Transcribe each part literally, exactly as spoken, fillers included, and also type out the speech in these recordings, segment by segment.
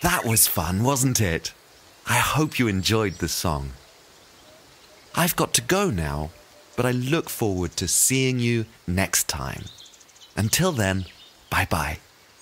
That was fun, wasn't it? I hope you enjoyed the song. I've got to go now, but I look forward to seeing you next time. Until then, bye-bye.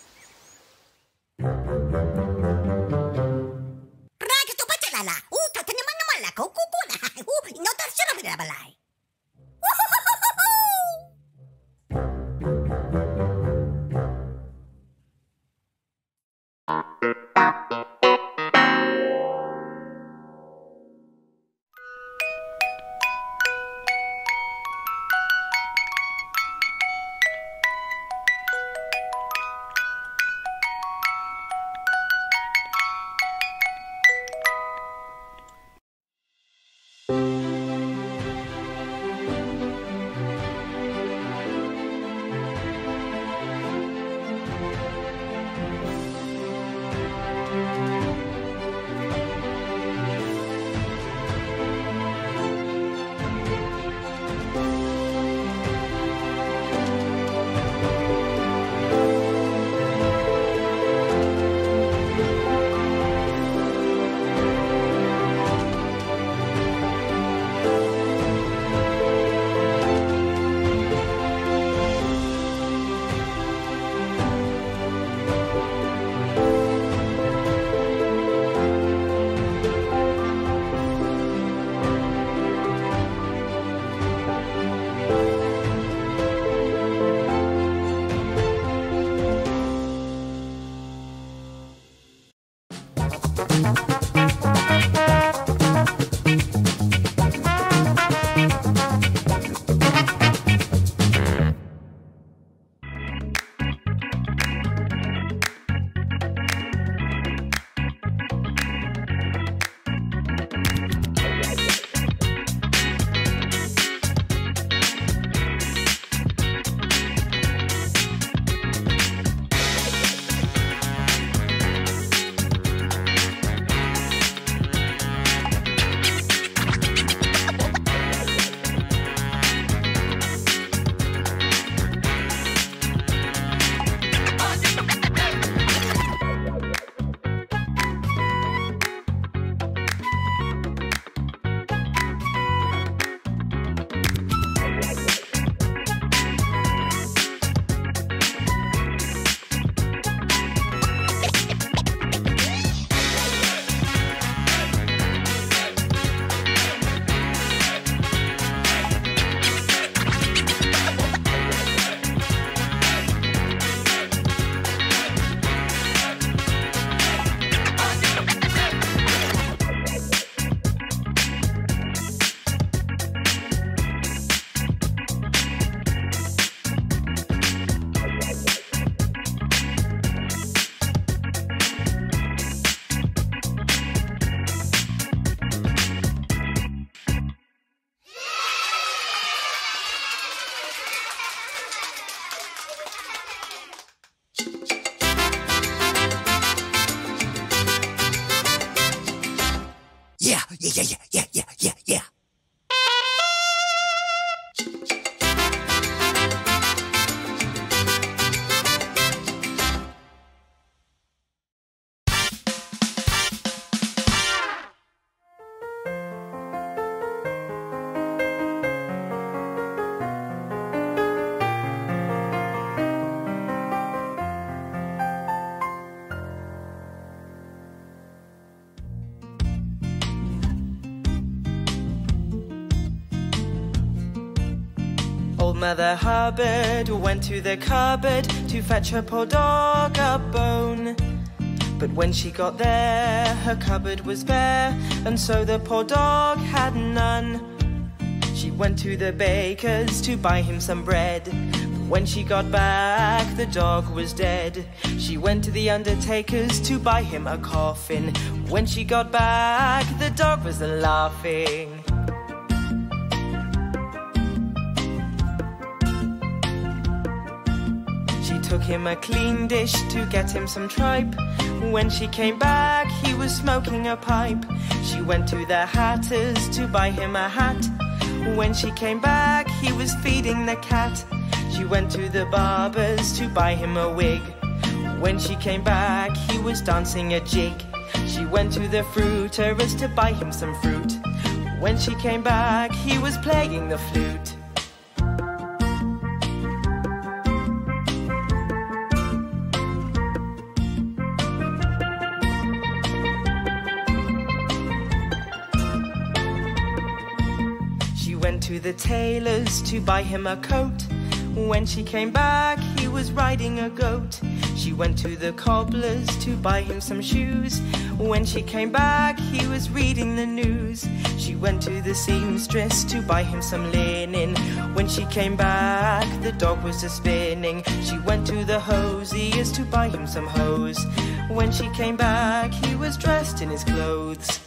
Yeah, yeah, yeah, yeah, yeah, yeah, yeah. Old Mother Hubbard went to the cupboard to fetch her poor dog a bone. But when she got there, her cupboard was bare, and so the poor dog had none. She went to the baker's to buy him some bread, but when she got back, the dog was dead. She went to the undertaker's to buy him a coffin. When she got back, the dog was laughing. Took him a clean dish to get him some tripe. When she came back, he was smoking a pipe. She went to the hatter's to buy him a hat. When she came back, he was feeding the cat. She went to the barber's to buy him a wig. When she came back, he was dancing a jig. She went to the fruiterer's to buy him some fruit. When she came back, he was playing the flute. She went to the tailor's to buy him a coat. When she came back, he was riding a goat. She went to the cobbler's to buy him some shoes. When she came back, he was reading the news. She went to the seamstress to buy him some linen. When she came back, the dog was a spinning. She went to the hosier's to buy him some hose. When she came back, he was dressed in his clothes.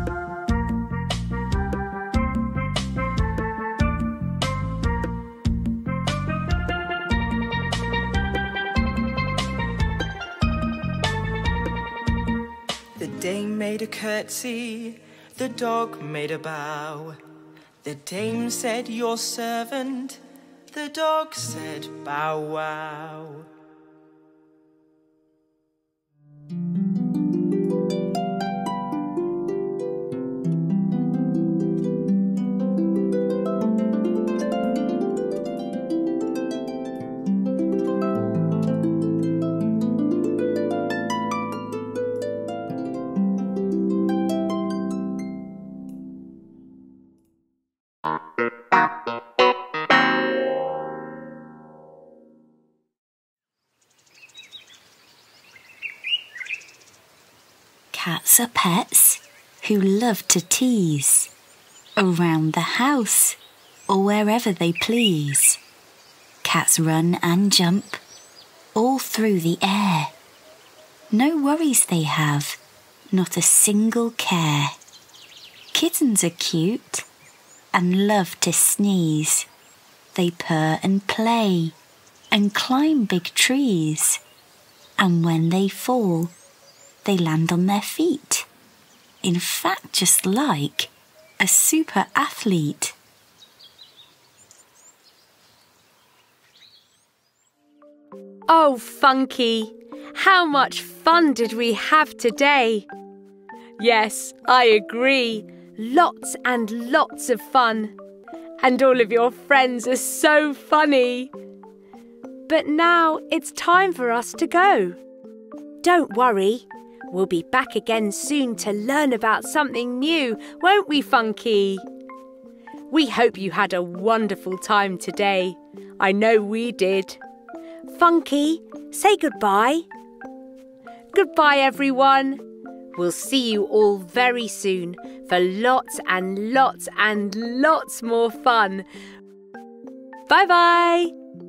The dame made a curtsy, the dog made a bow. The dame said, "Your servant," the dog said, "Bow wow." Cats are pets who love to tease around the house or wherever they please. Cats run and jump all through the air. No worries they have, not a single care. Kittens are cute and love to sneeze. They purr and play and climb big trees. And when they fall, they land on their feet. In fact, just like a super athlete. Oh, Funky, how much fun did we have today? Yes, I agree. Lots and lots of fun. And all of your friends are so funny. But now it's time for us to go. Don't worry. We'll be back again soon to learn about something new, won't we, Funky? We hope you had a wonderful time today. I know we did. Funky, say goodbye. Goodbye, everyone. We'll see you all very soon for lots and lots and lots more fun. Bye-bye.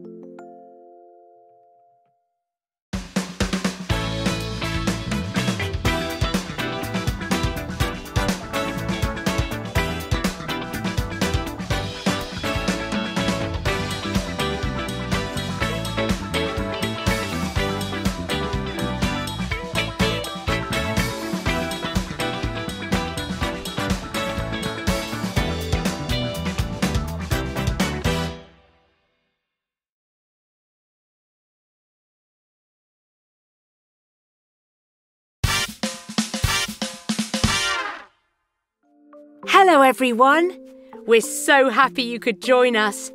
Hello, everyone. We're so happy you could join us.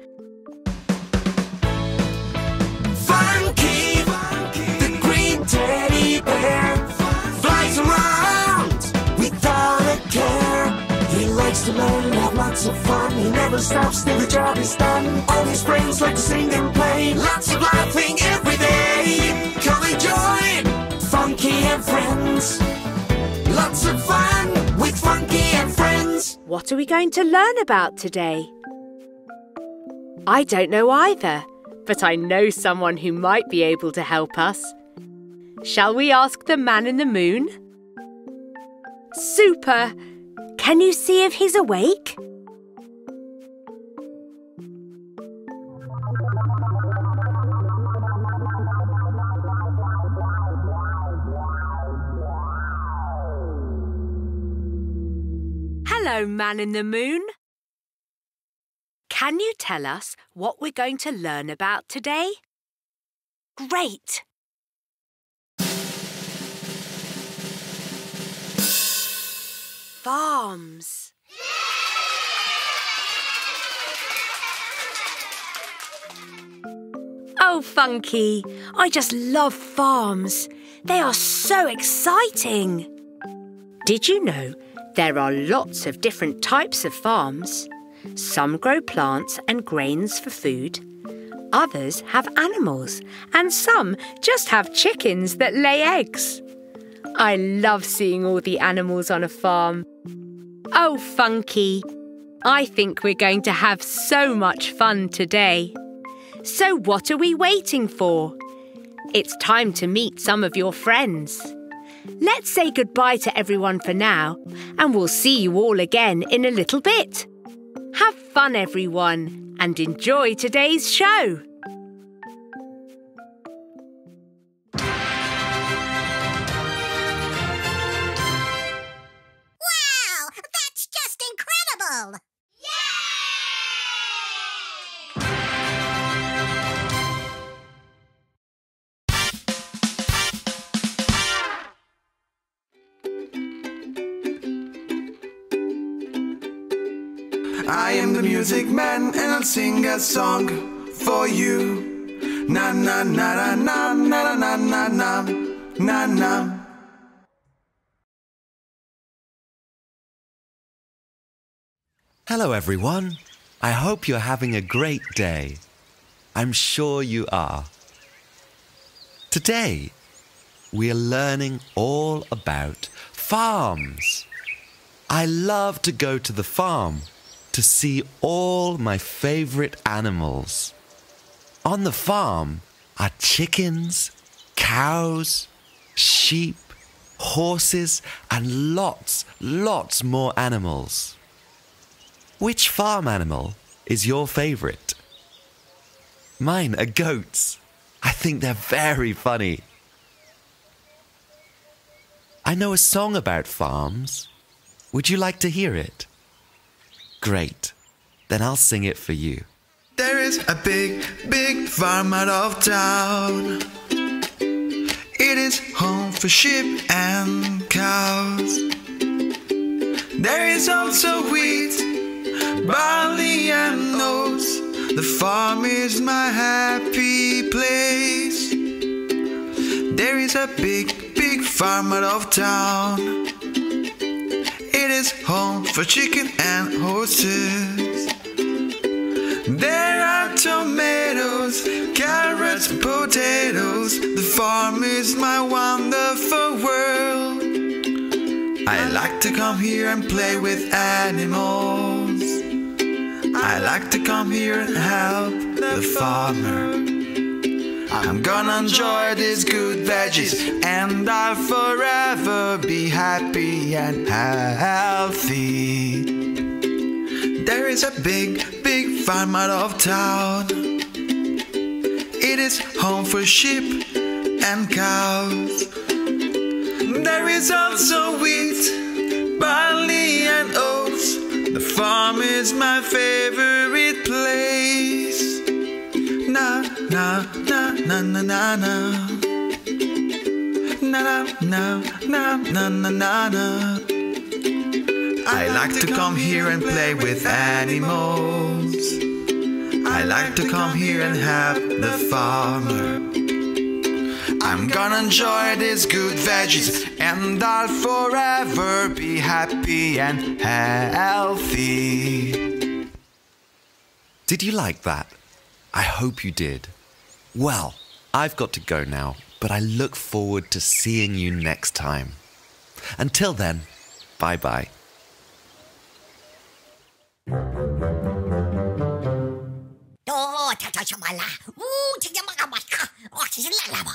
Funky, the green teddy bear, flies around without a care. He likes to learn and have lots of fun. He never stops till the job is done. All his friends like to sing and play. Lots of laughing every day. Come and join Funky and Friends. Lots of fun with Funky and Friends. What are we going to learn about today? I don't know either, but I know someone who might be able to help us. Shall we ask the man in the moon? Super! Can you see if he's awake? Hello, man in the moon. Can you tell us what we're going to learn about today? Great! farms. Oh, Funky, I just love farms. They are so exciting. Did you know there are lots of different types of farms? Some grow plants and grains for food. Others have animals, and some just have chickens that lay eggs. I love seeing all the animals on a farm. Oh, Funky, I think we're going to have so much fun today. So what are we waiting for? It's time to meet some of your friends. Let's say goodbye to everyone for now, and we'll see you all again in a little bit. Have fun, everyone, and enjoy today's show. Wow! That's just incredible! I am the music man and I'll sing a song for you. Na na na na na na na na na na na. Hello, everyone. I hope you're having a great day. I'm sure you are. Today, we're learning all about farms. I love to go to the farm to see all my favorite animals. On the farm are chickens, cows, sheep, horses, and lots, lots more animals. Which farm animal is your favorite? Mine are goats. I think they're very funny. I know a song about farms. Would you like to hear it? Great. Then I'll sing it for you. There is a big, big farm out of town. It is home for sheep and cows. There is also wheat, barley and oats. The farm is my happy place. There is a big, big farm out of town. It is home for chicken and horses. There are tomatoes, carrots, potatoes. The farm is my wonderful world. I like to come here and play with animals. I like to come here and help the farmer. I'm gonna enjoy these good veggies, and I'll forever be happy and healthy. There is a big, big farm out of town. It is home for sheep and cows. There is also wheat, barley and oats. The farm is my favorite place. Na na na na na na na. Na na na na na na na na. I like to come here and play with animals. I like to come here and help the farmer. I'm gonna enjoy these good veggies, and I'll forever be happy and healthy. Did you like that? I hope you did. Well, I've got to go now, but I look forward to seeing you next time. Until then, bye-bye. Oh, ta-ta-shamala. Ooh, ta-ta-maka-maka. Oh, ta-ta-la-la-ba.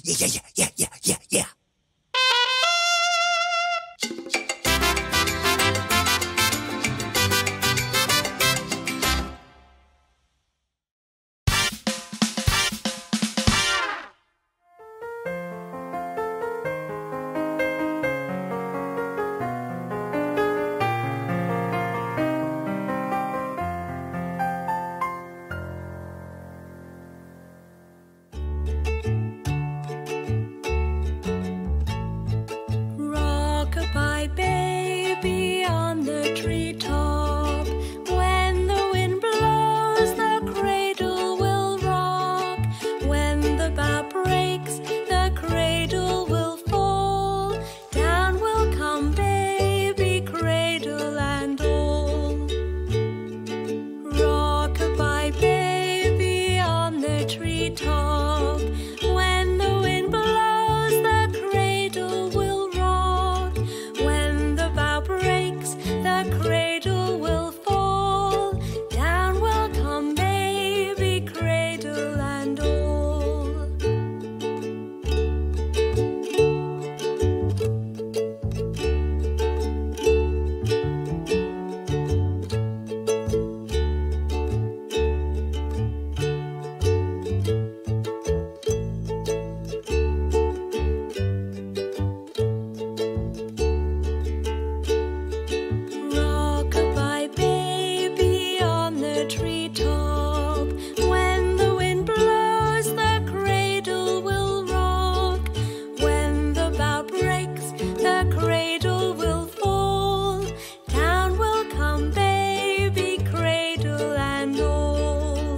Yeah, yeah, yeah, yeah, yeah, yeah. Rock-a-bye baby on the treetop. When the wind blows, the cradle will rock. When the bough breaks, the cradle will fall. Down will come baby, cradle and all. Rock-a-bye baby on the treetop. When the wind blows, the cradle will rock. When the bough breaks, the cradle will fall. Down will come baby, cradle and all. Rock-a-bye baby on the treetop. When the wind blows, the cradle will rock. When the bough breaks, the cradle will fall. Down will come baby, cradle and all.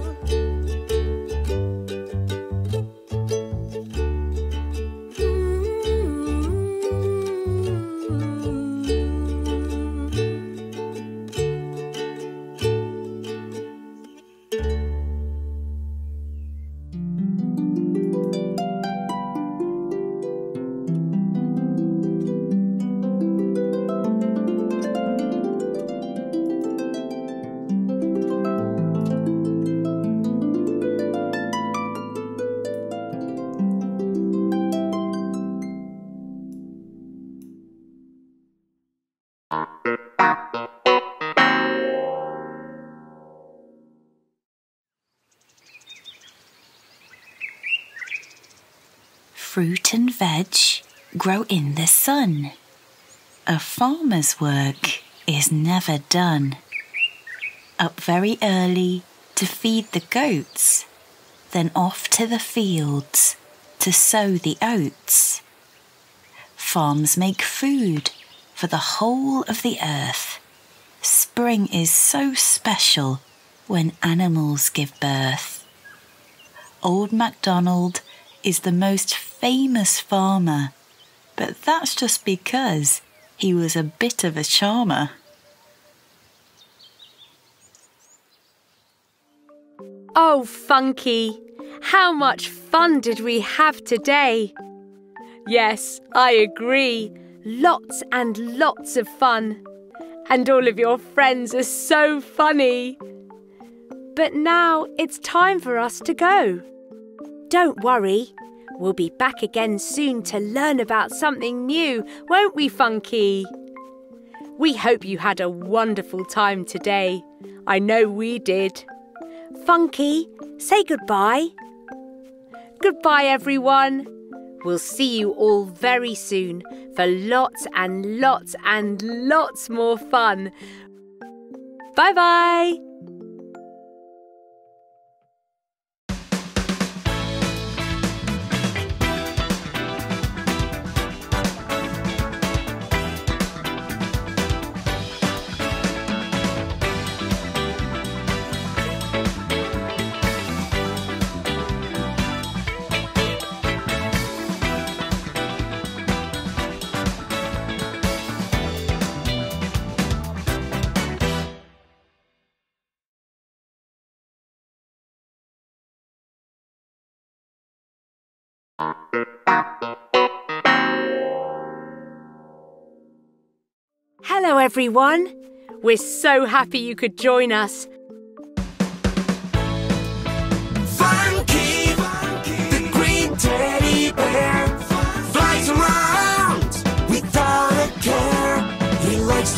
Fruit and veg grow in the sun. A farmer's work is never done. Up very early to feed the goats, then off to the fields to sow the oats. Farms make food for the whole of the earth. Spring is so special when animals give birth. Old MacDonald is the most famous farmer, but that's just because he was a bit of a charmer. Oh, Funky, how much fun did we have today? Yes, I agree. Lots and lots of fun. And all of your friends are so funny. But now it's time for us to go. Don't worry, we'll be back again soon to learn about something new, won't we, Funky? We hope you had a wonderful time today. I know we did. Funky, say goodbye. Goodbye, everyone. We'll see you all very soon for lots and lots and lots more fun. Bye-bye. Hello, everyone. We're so happy you could join us. Funky, the green teddy bear.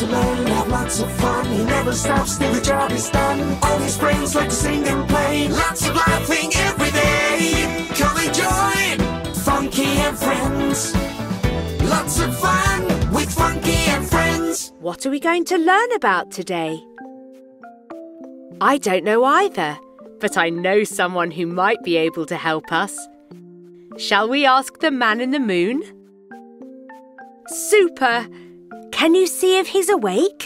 to learn and have lots of fun. He never stops till the job is done. All his friends like to sing and play. Lots of laughing every day. Come and join Funky and Friends. Lots of fun with Funky and Friends. What are we going to learn about today? I don't know either, but I know someone who might be able to help us. Shall we ask the man in the moon? Super! Can you see if he's awake?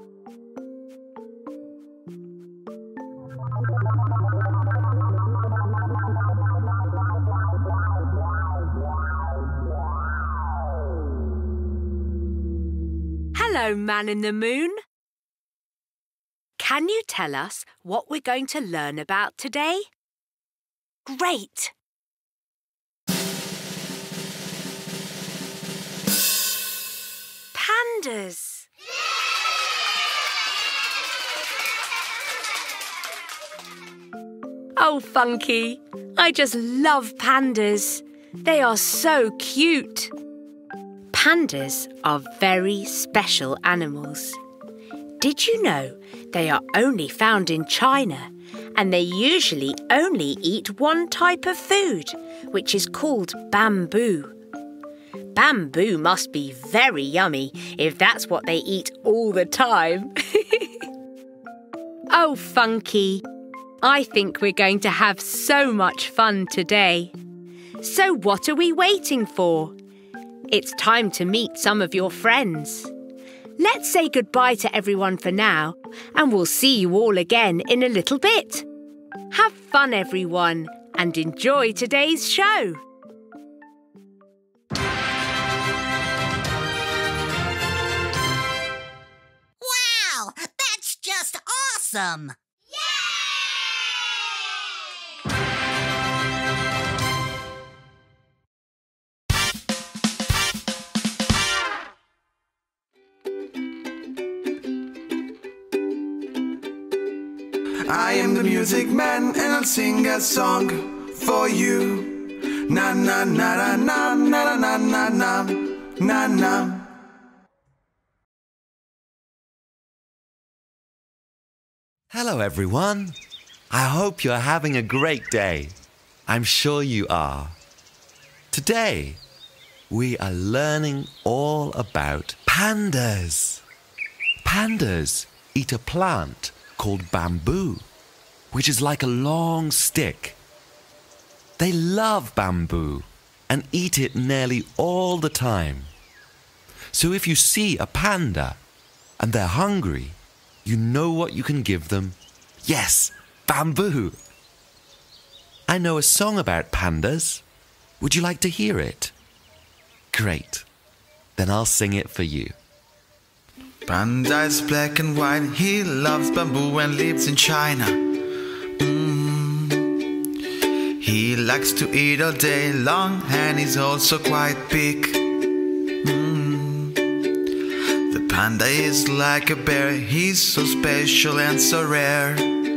Hello, man in the moon. Can you tell us what we're going to learn about today? Great! Pandas! Oh, Funky, I just love pandas. They are so cute. Pandas are very special animals. Did you know they are only found in China and they usually only eat one type of food, which is called bamboo? Bamboo must be very yummy if that's what they eat all the time. Oh, Funky, I think we're going to have so much fun today. So what are we waiting for? It's time to meet some of your friends. Let's say goodbye to everyone for now, and we'll see you all again in a little bit. Have fun, everyone, and enjoy today's show. Wow, that's just awesome! I am the music man and I'll sing a song for you. Na na na na na na na na na na na. Hello, everyone. I hope you're having a great day. I'm sure you are. Today, we are learning all about pandas. Pandas eat a plant called bamboo, which is like a long stick. They love bamboo and eat it nearly all the time. So if you see a panda and they're hungry, you know what you can give them. Yes, bamboo. I know a song about pandas. Would you like to hear it? Great. Then I'll sing it for you. Panda is black and white, he loves bamboo and lives in China. Mm. He likes to eat all day long and he's also quite big. Mm. The panda is like a bear, he's so special and so rare.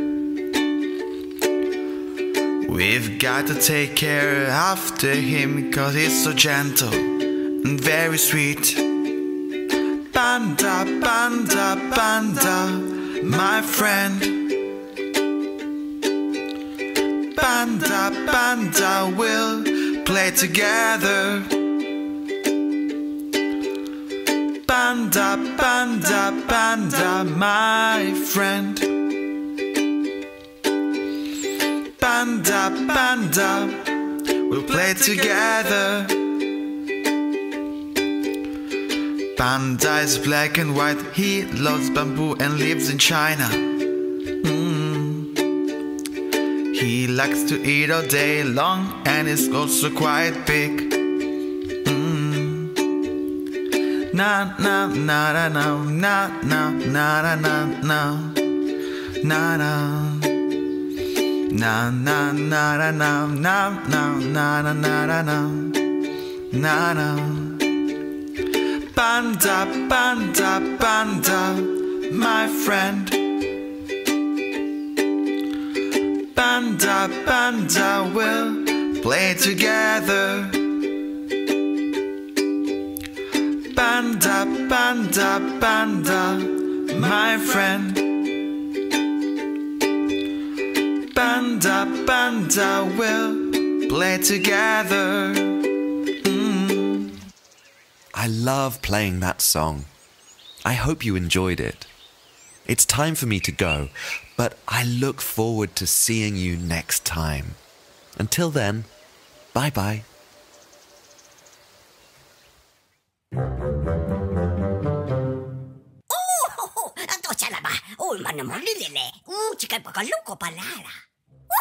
We've got to take care after him, cause he's so gentle and very sweet. Panda, panda, panda, my friend. Panda, panda, we'll play together. Panda, panda, panda, my friend. Panda, panda, we'll play together. Panda is black and white, he loves bamboo and lives in China. Mm. He likes to eat all day long and is also quite big. Mm. Na na na na na na na na na na na na. Na na na na na na na na na na na na na. Panda, panda, panda, my friend. Panda, panda, we'll play together. Panda, Panda, panda, my friend. Panda, panda, we'll play together. Mm. I love playing that song. I hope you enjoyed it. It's time for me to go, but I look forward to seeing you next time. Until then, bye-bye. Oh, ito siya na ba? Ulman naman lilili. Mm, chikay pagkaluko palala.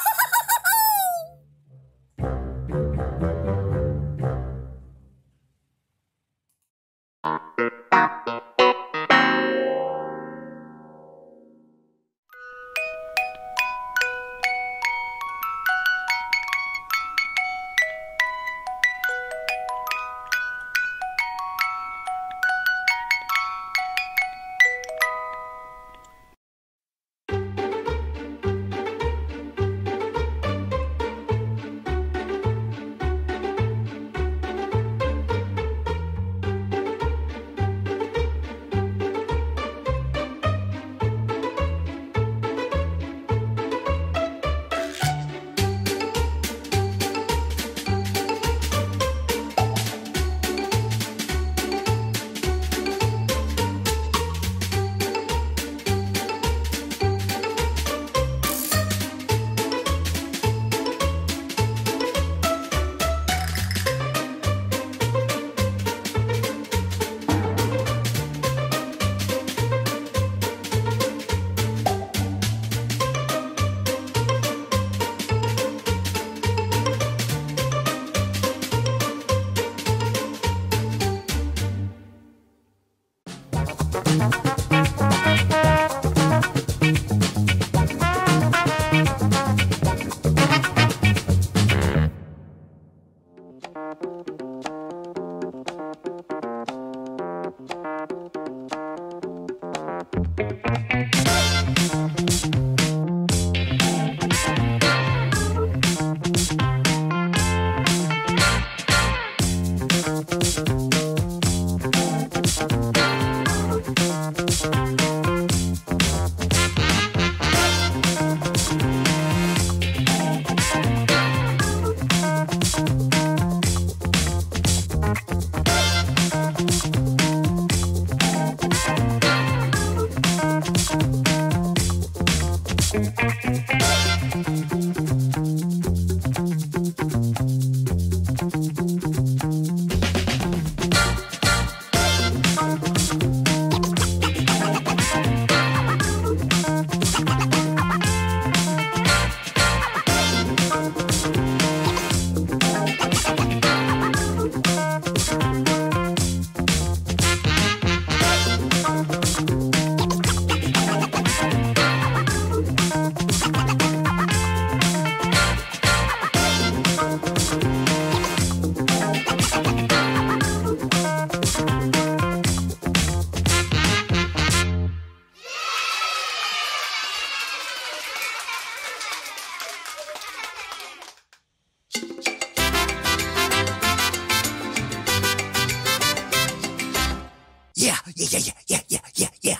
Yeah, yeah, yeah, yeah, yeah, yeah, yeah.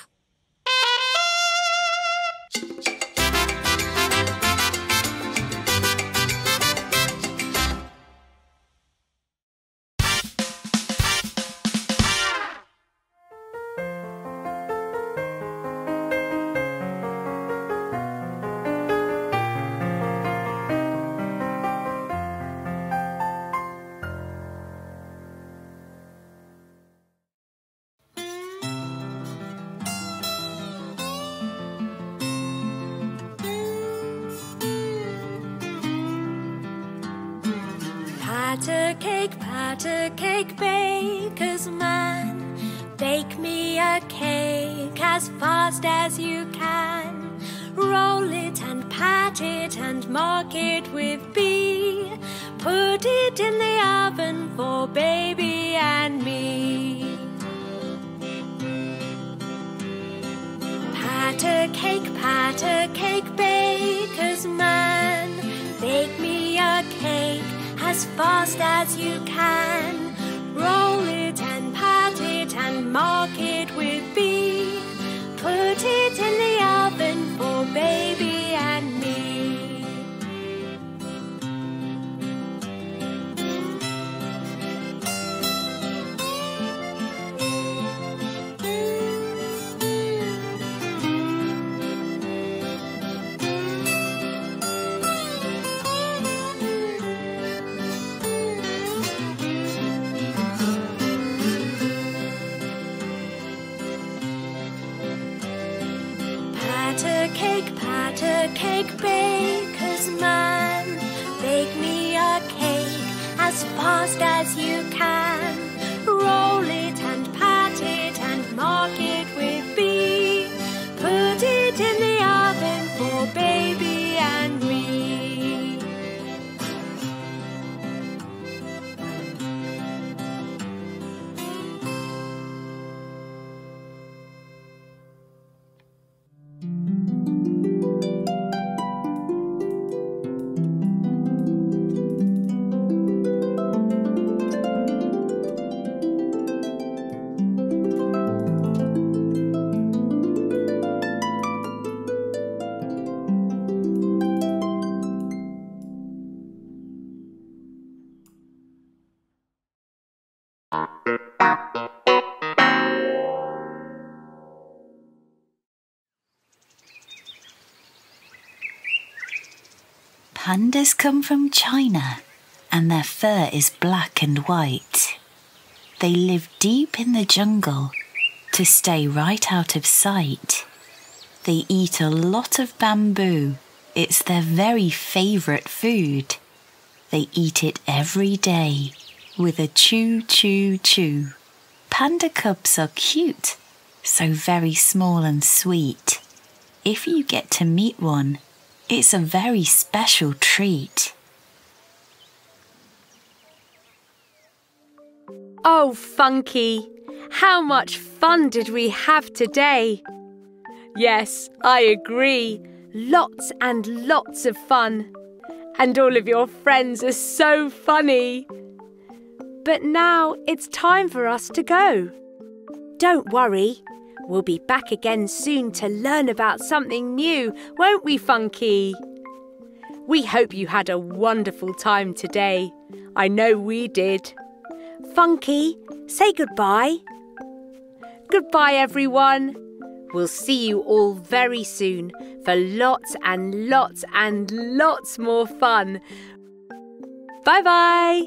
Patter cake, patter cake, baker's man. Bake me a cake as fast as you can. Roll it and pat it and mark it with B. Put it in the oven for baby and me. Patter cake, patter cake, baker's man. Bake me a cake as fast as you can. Roll it and pat it and mark it cake baker's man. Bake me a cake as fast as you can. Roll it and pat it and mark it with B. Put it in the oven for baby and me. Pandas come from China, and their fur is black and white. They live deep in the jungle to stay right out of sight. They eat a lot of bamboo. It's their very favourite food. They eat it every day with a chew, chew, chew. Panda cubs are cute, so very small and sweet. If you get to meet one, it's a very special treat. Oh, Funky, how much fun did we have today? Yes, I agree. Lots and lots of fun. And all of your friends are so funny. But now it's time for us to go. Don't worry. We'll be back again soon to learn about something new, won't we, Funky? We hope you had a wonderful time today. I know we did. Funky, say goodbye. Goodbye, everyone. We'll see you all very soon for lots and lots and lots more fun. Bye-bye.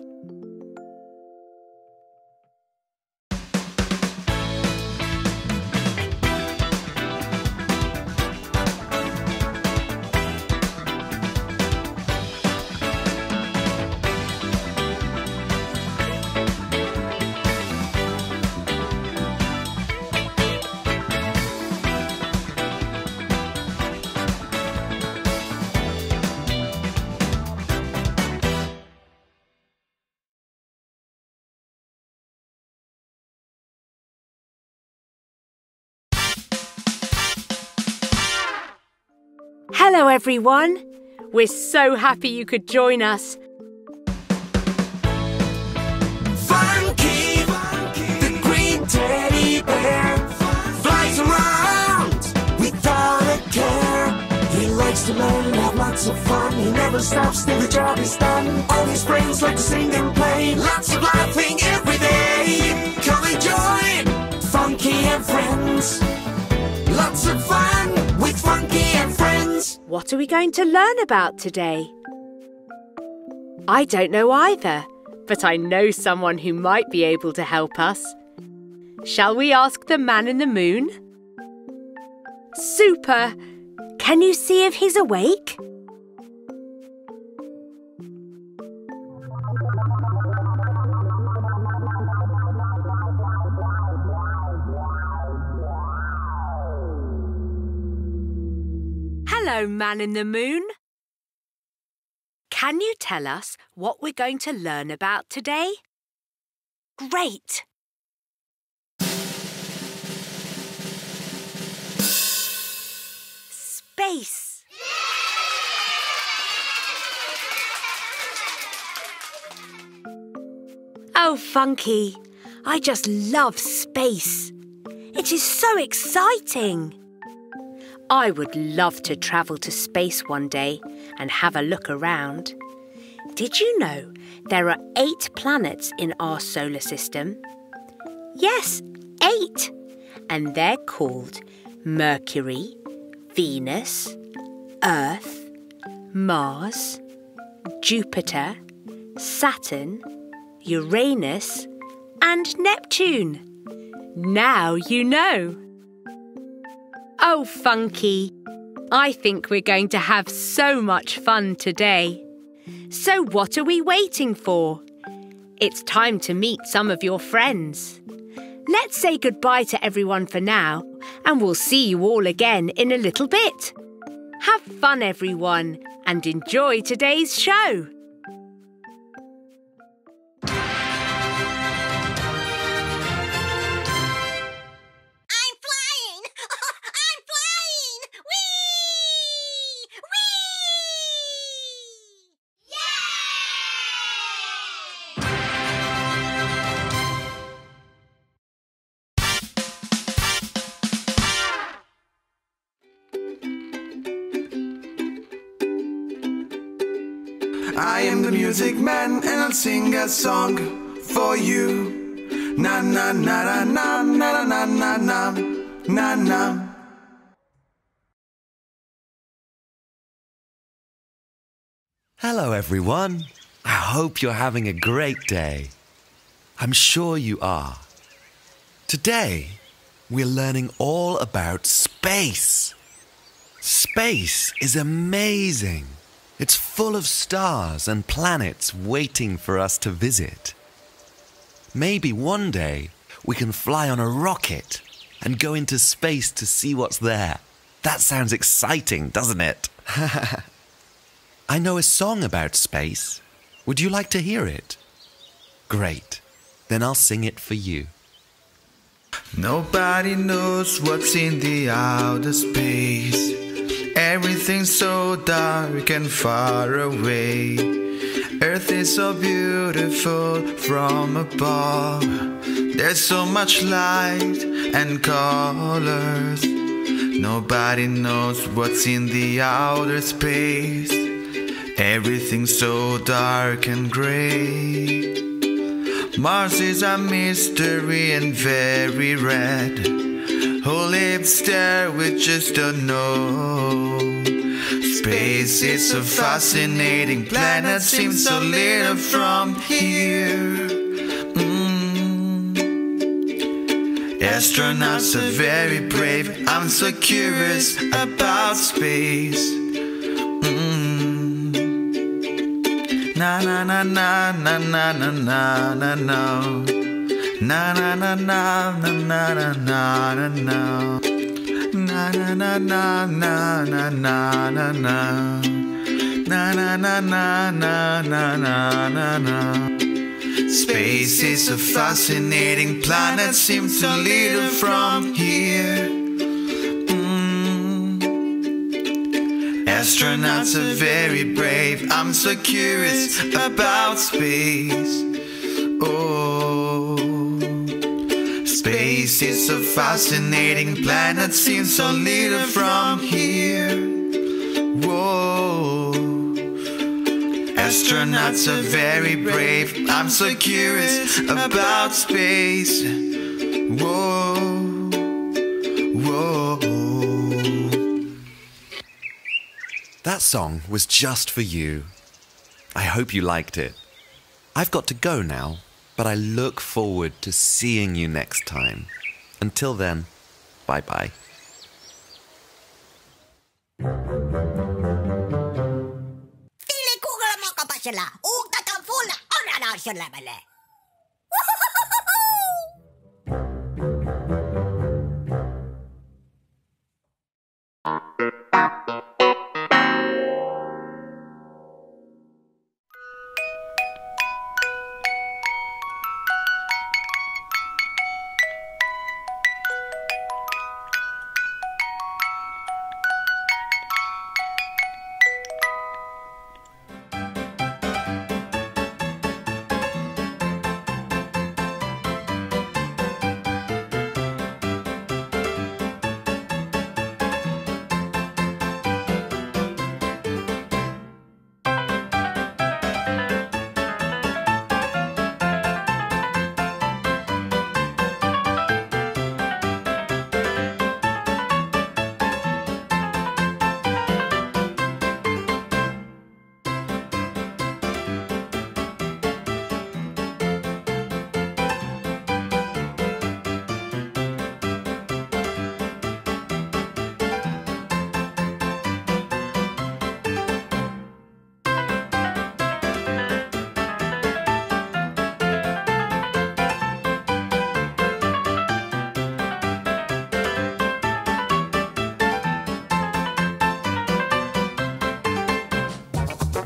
Hello, everyone. We're so happy you could join us. Funky, the green teddy bear, flies around without a care. He likes to learn and have lots of fun. He never stops till the job is done. All his friends like to sing and play. Lots of laughing every day. Come and join Funky and Friends. Lots of fun with Funky and Friends. What are we going to learn about today? I don't know either, but I know someone who might be able to help us. Shall we ask the man in the moon? Super! Can you see if he's awake? Hello, man in the moon. Can you tell us what we're going to learn about today? Great! Space! Oh, Funky, I just love space. It is so exciting. I would love to travel to space one day and have a look around. Did you know there are eight planets in our solar system? Yes, eight. And they're called Mercury, Venus, Earth, Mars, Jupiter, Saturn, Uranus, and Neptune. Now you know. Oh, Funky, I think we're going to have so much fun today. So what are we waiting for? It's time to meet some of your friends. Let's say goodbye to everyone for now, and we'll see you all again in a little bit. Have fun, everyone, and enjoy today's show. I'm flying! I'm flying! Whee! Whee! I am the music man and I'll sing a song for you. Na na na na na na na na na na na. Hello, everyone. I hope you're having a great day. I'm sure you are. Today, we're learning all about space. Space is amazing. It's full of stars and planets waiting for us to visit. Maybe one day we can fly on a rocket and go into space to see what's there. That sounds exciting, doesn't it? I know a song about space. Would you like to hear it? Great. Then I'll sing it for you. Nobody knows what's in the outer space. Everything's so dark and far away. Earth is so beautiful from above. There's so much light and colors. Nobody knows what's in the outer space. Everything's so dark and gray. Mars is a mystery and very red. Who lives there we just don't know. Space is so fascinating. Planets seem so little from here. mm. Astronauts are very brave. I'm so curious about space. mm. Na na na na na na na na na na. Na na na na na na na na na na. Na na na na na na na na na. Na na na na na na na na na. Space is so fascinating. Planets seem so little from here. mm. Astronauts are very brave. I'm so curious about space. Oh, space is so fascinating. Planets seem so little from here. Whoa, astronauts are very brave. I'm so curious about space. Whoa, whoa. That song was just for you. I hope you liked it. I've got to go now, but I look forward to seeing you next time. Until then, bye-bye. Tili kugala mo ka pa sila. Ug tatamfula. Ora na sila bale.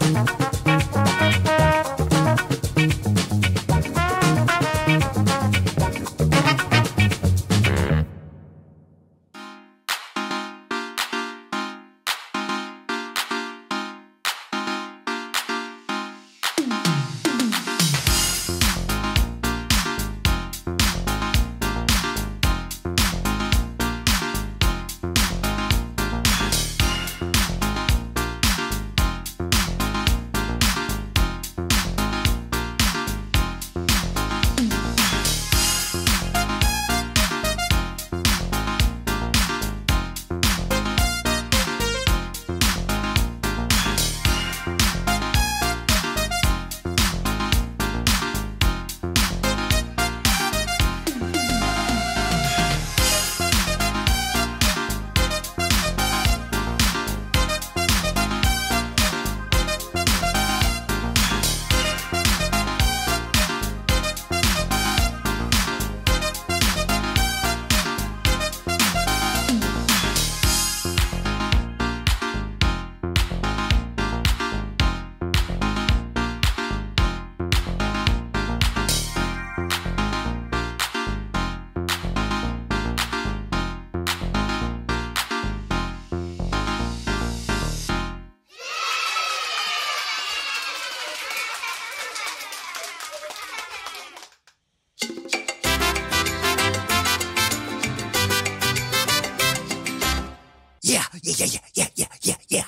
Yeah, yeah, yeah, yeah, yeah, yeah, yeah, yeah.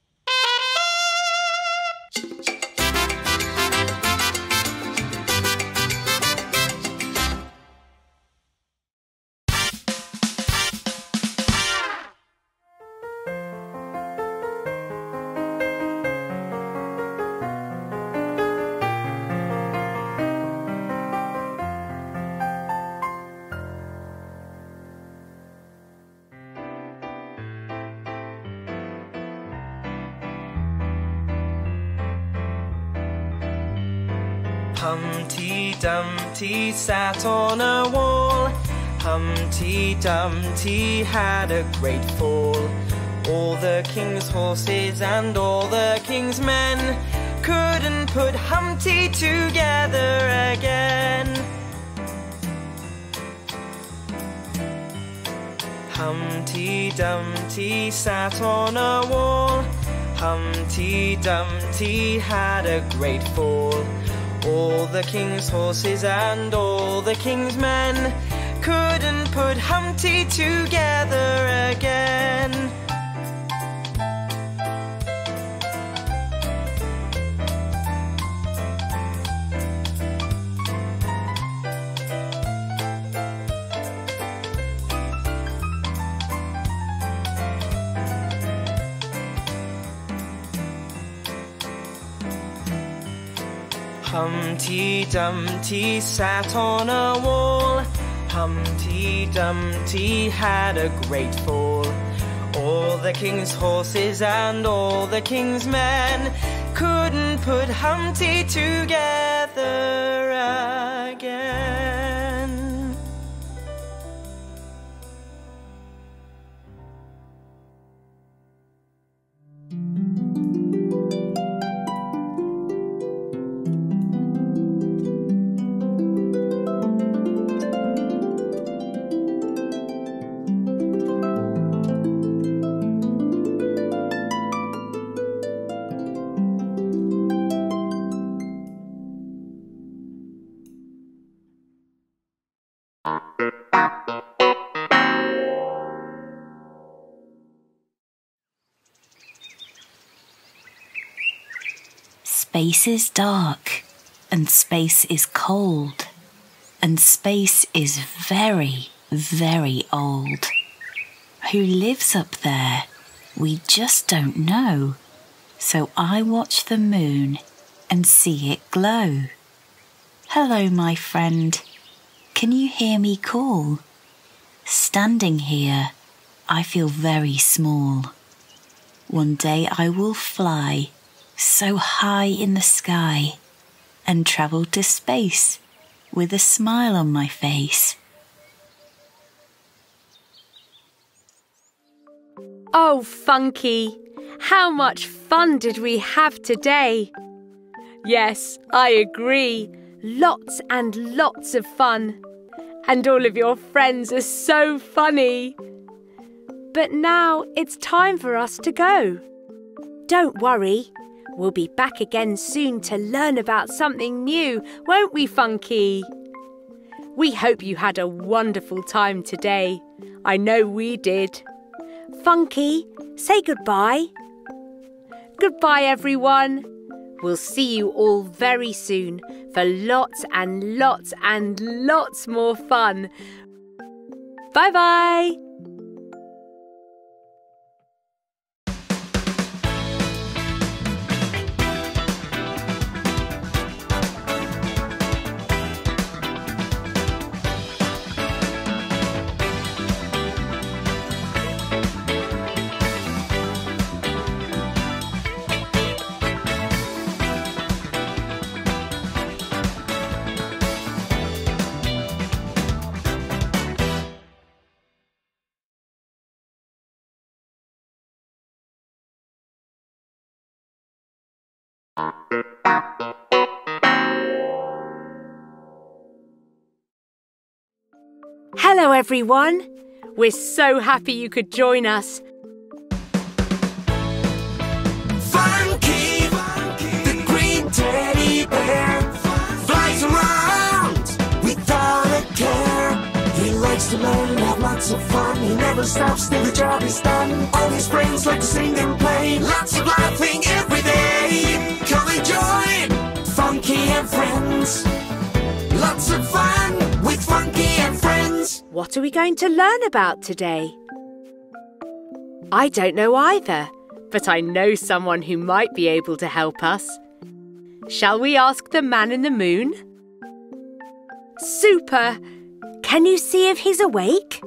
Humpty Dumpty sat on a wall. Humpty Dumpty had a great fall. All the king's horses and all the king's men couldn't put Humpty together again. Humpty Dumpty sat on a wall. Humpty Dumpty had a great fall. All the king's horses and all the king's men couldn't put Humpty together again. Humpty Dumpty sat on a wall. Humpty Dumpty had a great fall. All the king's horses and all the king's men couldn't put Humpty together again. Space is dark, and space is cold, and space is very, very old. Who lives up there? We just don't know. So I watch the moon and see it glow. Hello, my friend. Can you hear me call? Standing here, I feel very small. One day I will fly so high in the sky and travel to space with a smile on my face. Oh, Funky, How much fun did we have today? Yes, I agree. Lots and lots of fun. And all of your friends are so funny. But now it's time for us to go. Don't worry. We'll be back again soon to learn about something new, won't we, Funky? We hope you had a wonderful time today. I know we did. Funky, say goodbye. Goodbye, everyone. We'll see you all very soon for lots and lots and lots more fun. Bye-bye. Hello, everyone. We're so happy you could join us. Funky, the green teddy bear, flies around without a care. He likes to learn and have lots of fun. He never stops till the job is done. All his friends like to sing and play. Lots of laughing every day. Come and join Funky and Friends. Lots of fun with Funky and Friends. What are we going to learn about today? I don't know either, but I know someone who might be able to help us. Shall we ask the man in the moon? Super! Can you see if he's awake?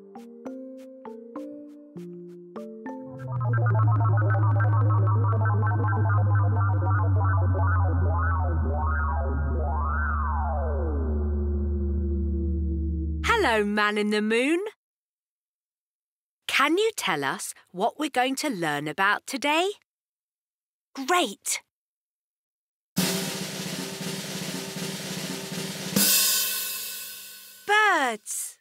Hello, man in the moon. Can you tell us what we're going to learn about today? Great! Birds!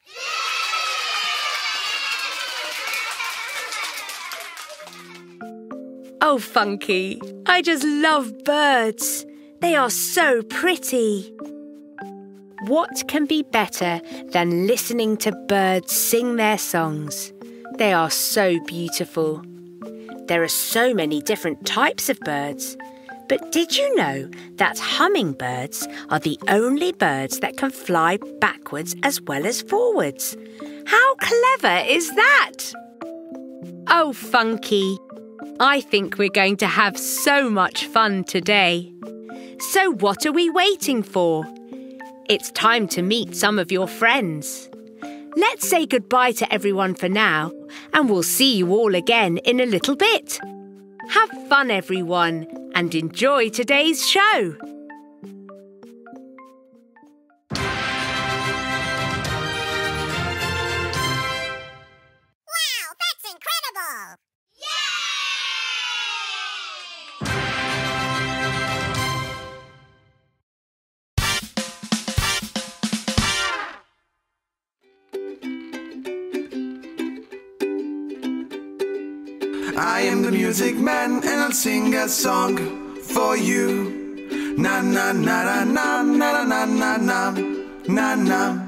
Oh, Funky, I just love birds. They are so pretty. What can be better than listening to birds sing their songs? They are so beautiful. There are so many different types of birds. But did you know that hummingbirds are the only birds that can fly backwards as well as forwards? How clever is that? Oh, Funky, I think we're going to have so much fun today. So what are we waiting for? It's time to meet some of your friends. Let's say goodbye to everyone for now, and we'll see you all again in a little bit. Have fun, everyone, and enjoy today's show. Wow, that's incredible! I am the music man and I'll sing a song for you. Na na na na na na na na na na na.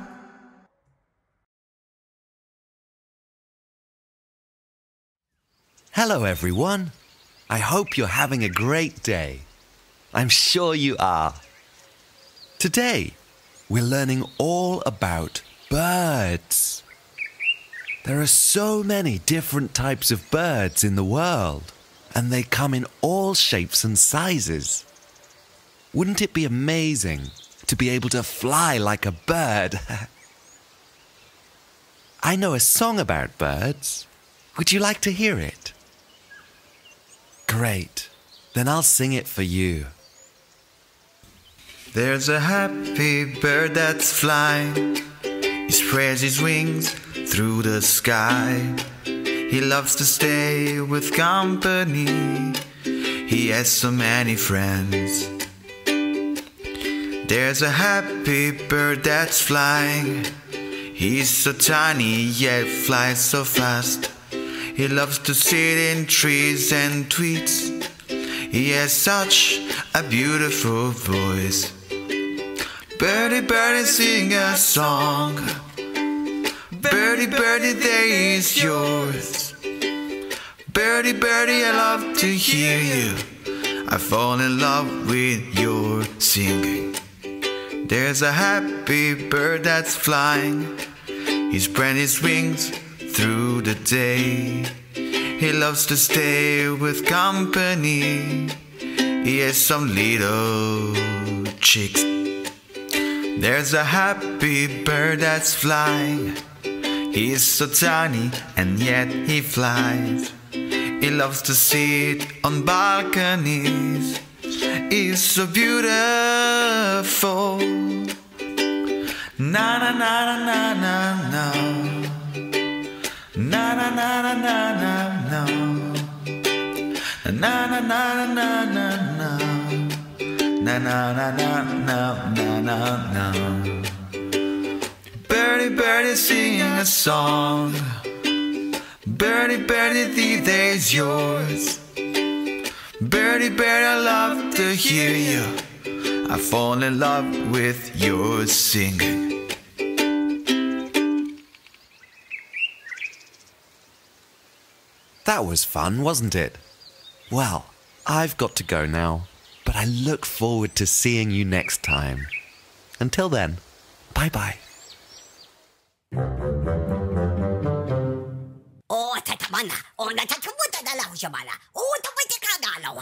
Hello, everyone. I hope you're having a great day. I'm sure you are. Today, we're learning all about birds. There are so many different types of birds in the world, and they come in all shapes and sizes. Wouldn't it be amazing to be able to fly like a bird? I know a song about birds. Would you like to hear it? Great. Then I'll sing it for you. There's a happy bird that's flying. He spreads his wings through the sky. He loves to stay with company. He has so many friends. There's a happy bird that's flying. He's so tiny yet flies so fast. He loves to sit in trees and tweets. He has such a beautiful voice. Birdie, birdie, sing a song. Birdie, birdie, there is yours. Birdie, birdie, I love to hear you. I fall in love with your singing. There's a happy bird that's flying. He spread his wings through the day. He loves to stay with company. He has some little chicks. There's a happy bird that's flying. He's so tiny and yet he flies. He loves to sit on balconies. He's so beautiful. Na na na na na na na. Na na na na na na na. Na na na na na na na. Na na na na na na na na. Birdie, birdie, sing a song. Birdie, birdie, the day's yours. Birdie, birdie, I love to hear you. I fall in love with your singing. That was fun, wasn't it? Well, I've got to go now, but I look forward to seeing you next time. Until then, bye-bye. Oh, tatamana. Oh, natatamuta na lang siya mala. Oh, tapos ka dalawa.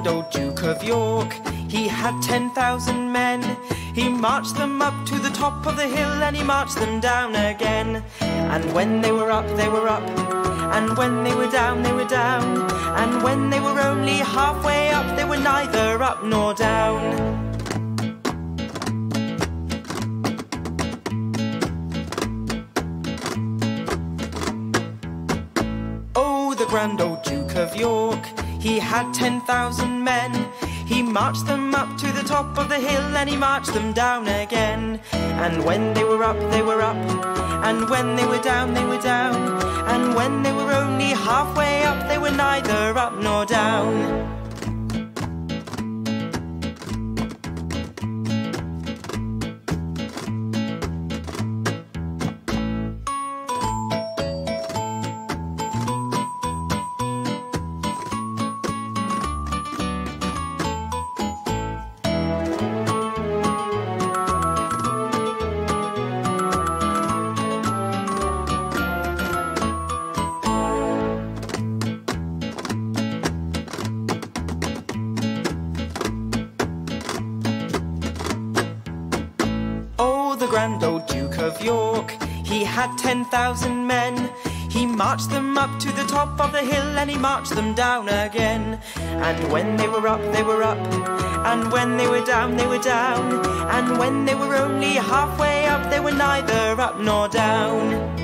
grand old Duke of York, he had ten thousand men. He marched them up to the top of the hill, and he marched them down again. And when they were up, they were up, and when they were down, they were down. And when they were only halfway up, they were neither up nor down. The grand old Duke of York, he had ten thousand men. He marched them up to the top of the hill, and he marched them down again. And when they were up, they were up, and when they were down, they were down. And when they were only halfway up, they were neither up nor down. Grand old Duke of York, he had ten thousand men. He marched them up to the top of the hill, and he marched them down again. And when they were up, they were up, and when they were down, they were down. And when they were only halfway up, they were neither up nor down.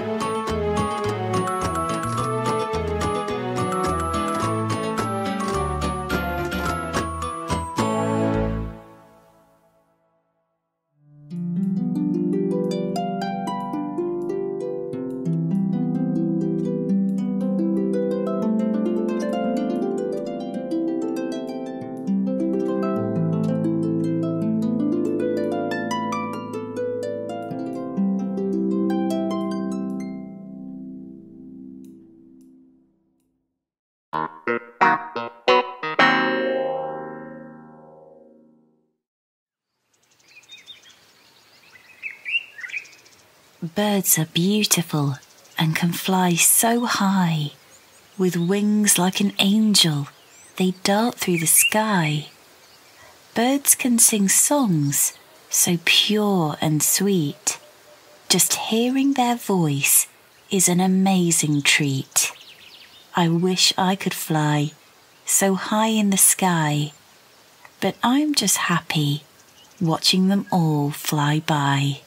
Birds are beautiful and can fly so high. With wings like an angel, they dart through the sky. Birds can sing songs so pure and sweet. Just hearing their voice is an amazing treat. I wish I could fly so high in the sky, but I'm just happy watching them all fly by.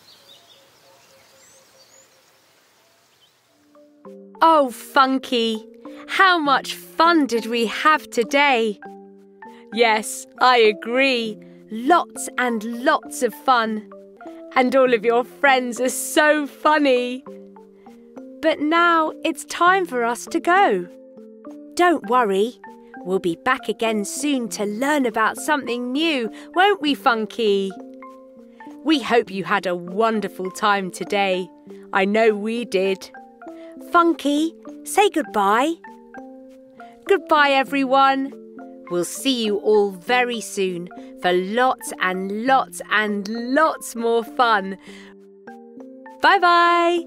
Oh, Funky, how much fun did we have today? Yes, I agree. Lots and lots of fun. And all of your friends are so funny. But now it's time for us to go. Don't worry, we'll be back again soon to learn about something new, won't we, Funky? We hope you had a wonderful time today. I know we did. Funky, say goodbye. Goodbye, everyone. We'll see you all very soon for lots and lots and lots more fun. Bye-bye.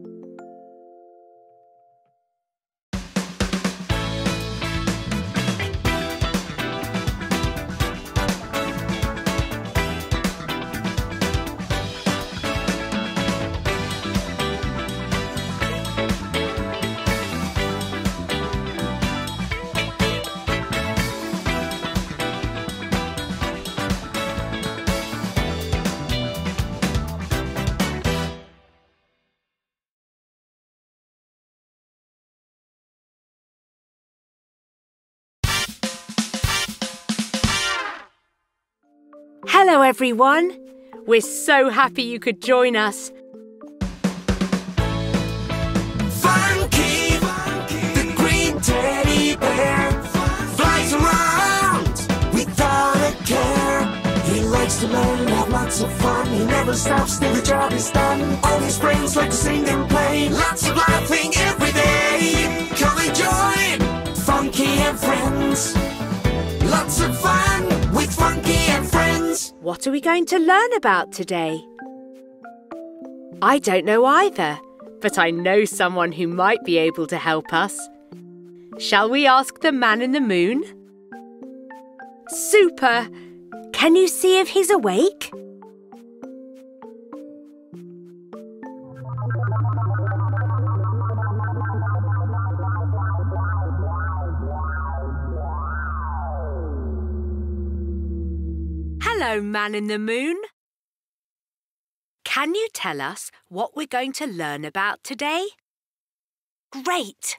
Hello, everyone. We're so happy you could join us. Funky, the green teddy bear, flies around without a care. He likes to learn and have lots of fun. He never stops till the job is done. All his friends like to sing and play. Lots of laughing every day. Come and join Funky and Friends. Lots of fun with Funky and Friends. What are we going to learn about today? I don't know either, but I know someone who might be able to help us. Shall we ask the man in the moon? Super! Can you see if he's awake? Hello, Man in the Moon. Can you tell us what we're going to learn about today? Great!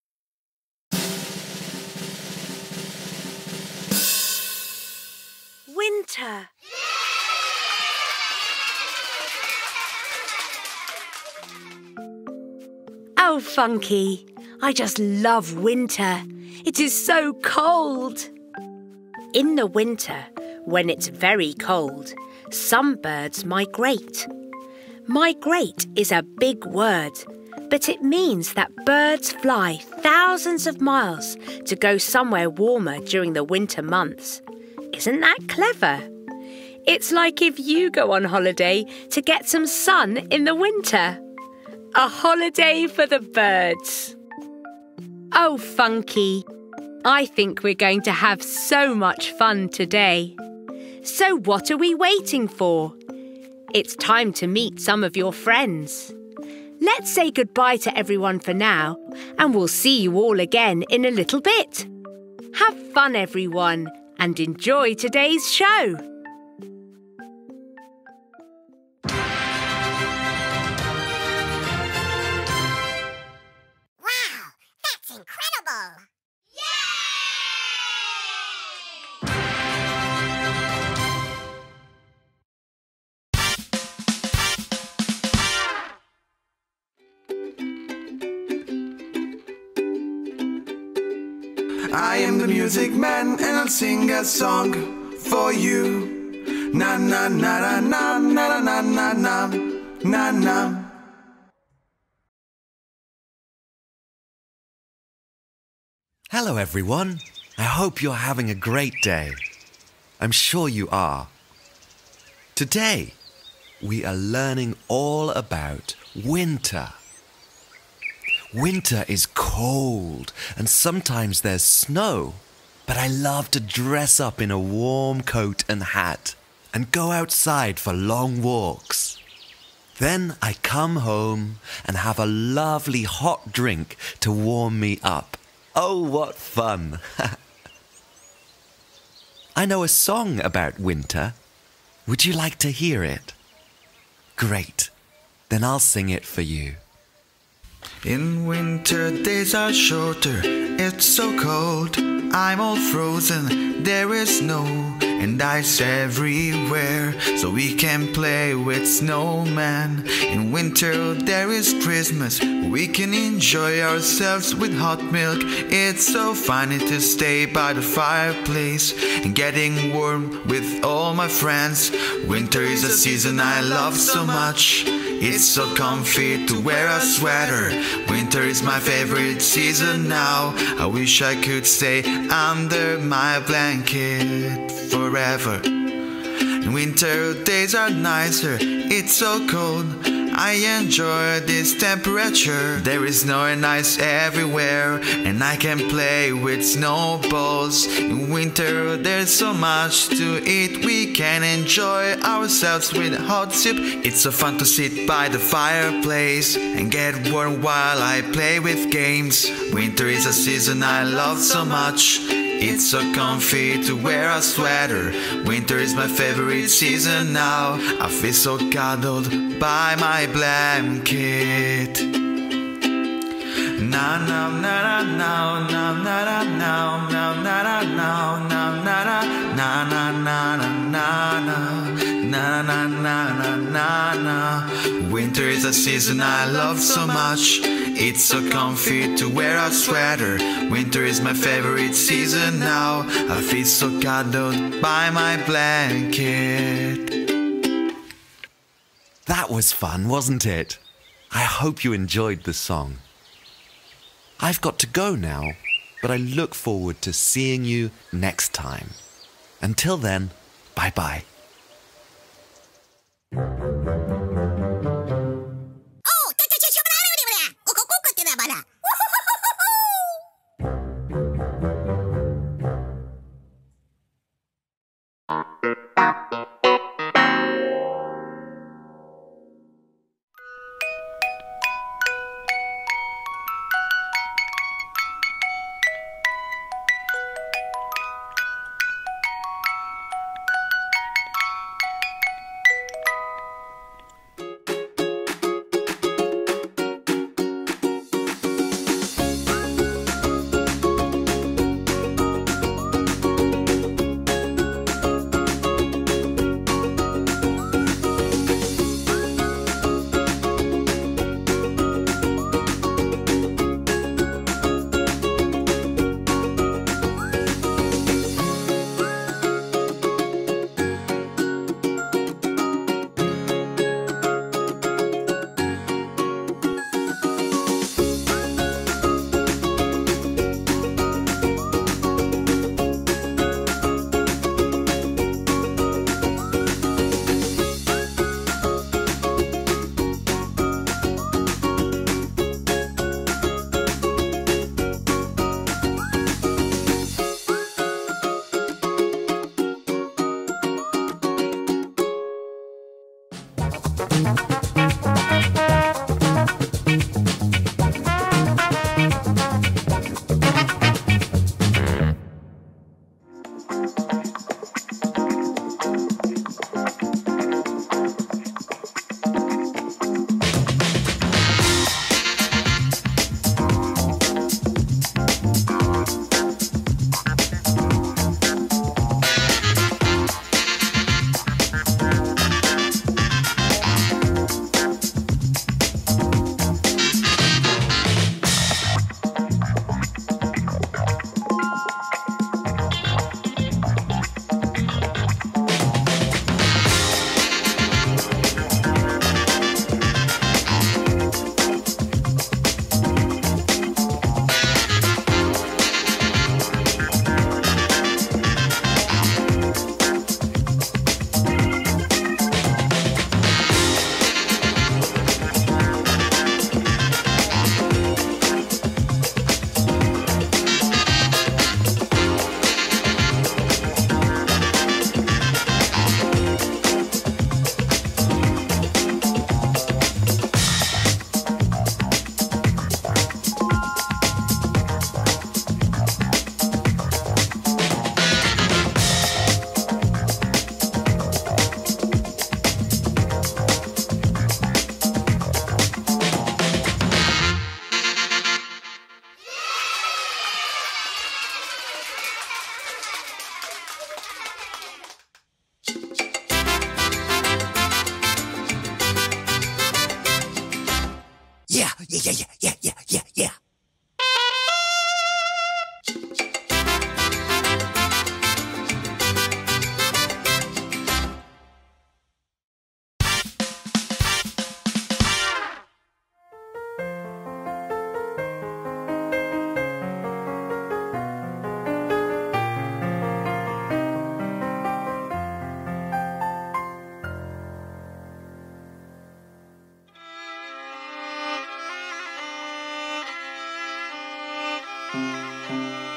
Winter. Oh, Funky, I just love winter. It is so cold. In the winter, when it's very cold, some birds migrate. Migrate is a big word, but it means that birds fly thousands of miles to go somewhere warmer during the winter months. Isn't that clever? It's like if you go on holiday to get some sun in the winter. A holiday for the birds. Oh, Funky, I think we're going to have so much fun today. So what are we waiting for? It's time to meet some of your friends. Let's say goodbye to everyone for now, and we'll see you all again in a little bit. Have fun, everyone, and enjoy today's show. Wow, that's incredible! I am the music man and I'll sing a song for you. Na na na na na na na na na na na. Hello, everyone. I hope you're having a great day. I'm sure you are. Today, we are learning all about winter. Winter is cold and sometimes there's snow, but I love to dress up in a warm coat and hat and go outside for long walks. Then I come home and have a lovely hot drink to warm me up. Oh, what fun! I know a song about winter. Would you like to hear it? Great. Then I'll sing it for you. In winter days are shorter, it's so cold, I'm all frozen, there is snow and ice everywhere, so we can play with snowman. In winter there is Christmas, we can enjoy ourselves with hot milk. It's so funny to stay by the fireplace and getting warm with all my friends. Winter is a season I love so much. It's so comfy to wear a sweater. Winter is my favorite season now. I wish I could stay under my blanket forever. And winter days are nicer, it's so cold, I enjoy this temperature. There is snow and ice everywhere, and I can play with snowballs. In winter there's so much to eat, we can enjoy ourselves with hot soup. It's so fun to sit by the fireplace and get warm while I play with games. Winter is a season I love so much. It's so comfy to wear a sweater. Winter is my favorite season now. I feel so cuddled by my blanket. Na na na na na na na na na na na na na na na na na na na na. Winter is a season I love so much. It's so comfy to wear a sweater. Winter is my favorite season now. I feel so cuddled by my blanket. That was fun, wasn't it? I hope you enjoyed the song. I've got to go now, but I look forward to seeing you next time. Until then, bye-bye.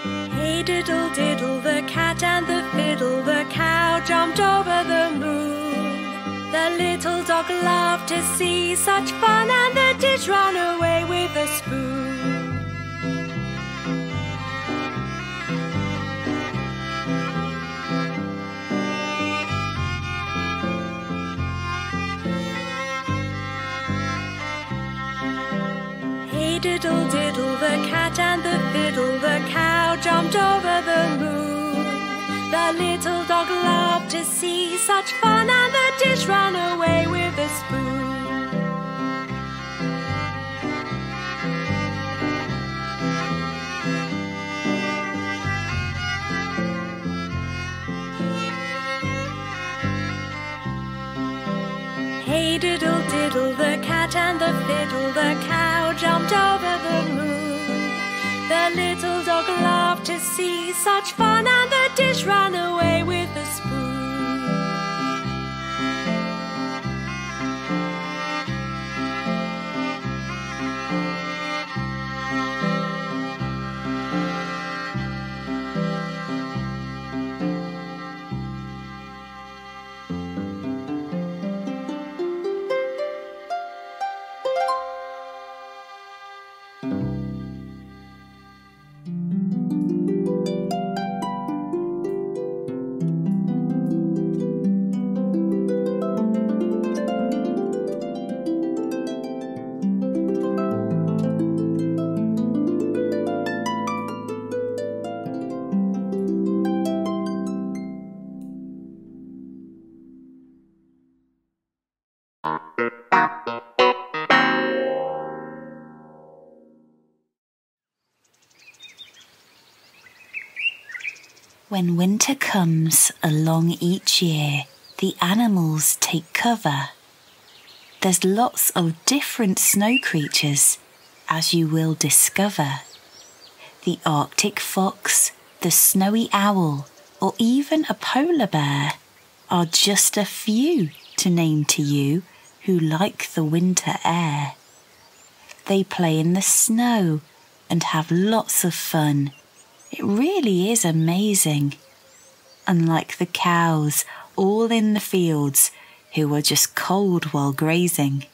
Hey diddle diddle, the cat and the fiddle, the cow jumped over the moon. The little dog loved to see such fun, and the dish ran away with a spoon. Hey diddle diddle, the cat and the fiddle, the cow jumped over the moon. The little dog loved to see such fun, and the dish ran away with a spoon. Hey diddle diddle, the cat and the fiddle, the cow jumped over the moon. The little dog loved to see such fun, and the dish ran away with the spoon. When winter comes along each year, the animals take cover. There's lots of different snow creatures, as you will discover. The Arctic fox, the snowy owl, or even a polar bear are just a few to name to you who like the winter air. They play in the snow and have lots of fun. It really is amazing. Unlike the cows all in the fields who are just cold while grazing.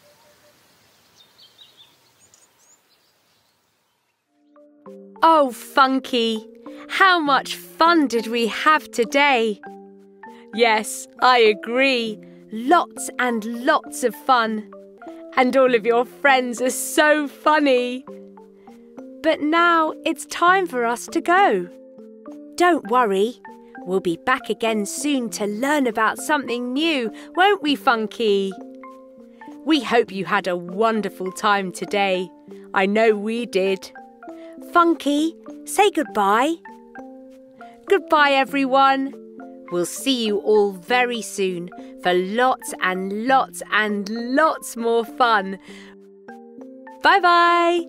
Oh, Funky, how much fun did we have today? Yes, I agree. Lots and lots of fun. And all of your friends are so funny. But now it's time for us to go. Don't worry, we'll be back again soon to learn about something new, won't we, Funky? We hope you had a wonderful time today. I know we did. Funky, say goodbye. Goodbye, everyone. We'll see you all very soon for lots and lots and lots more fun. Bye-bye.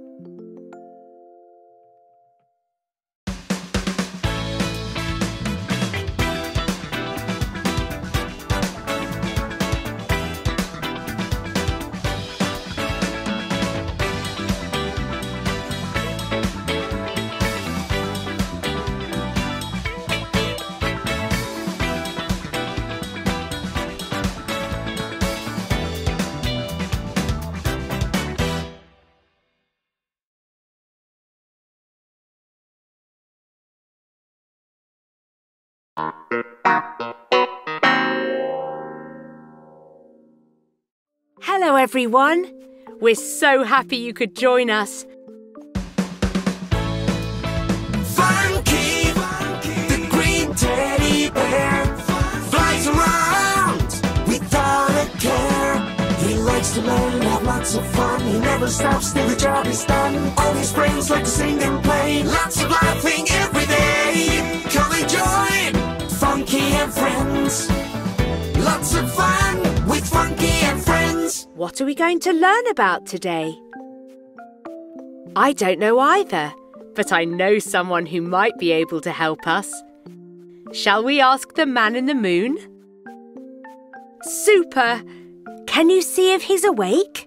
Hello, everyone. We're so happy you could join us. Funky, the green teddy bear, flies around without a care. He likes to learn and have lots of fun. He never stops till the job is done. All his friends like to sing and play. Lots of laughing every day. Come and join Funky and Friends. Lots of fun with Funky and Friends. What are we going to learn about today? I don't know either, but I know someone who might be able to help us. Shall we ask the man in the moon? Super! Can you see if he's awake?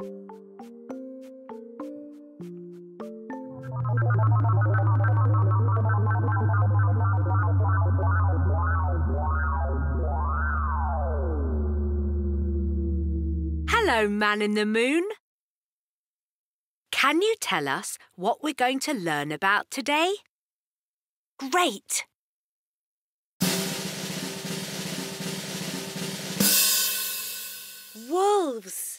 Hello, Man in the Moon. Can you tell us what we're going to learn about today? Great! Wolves!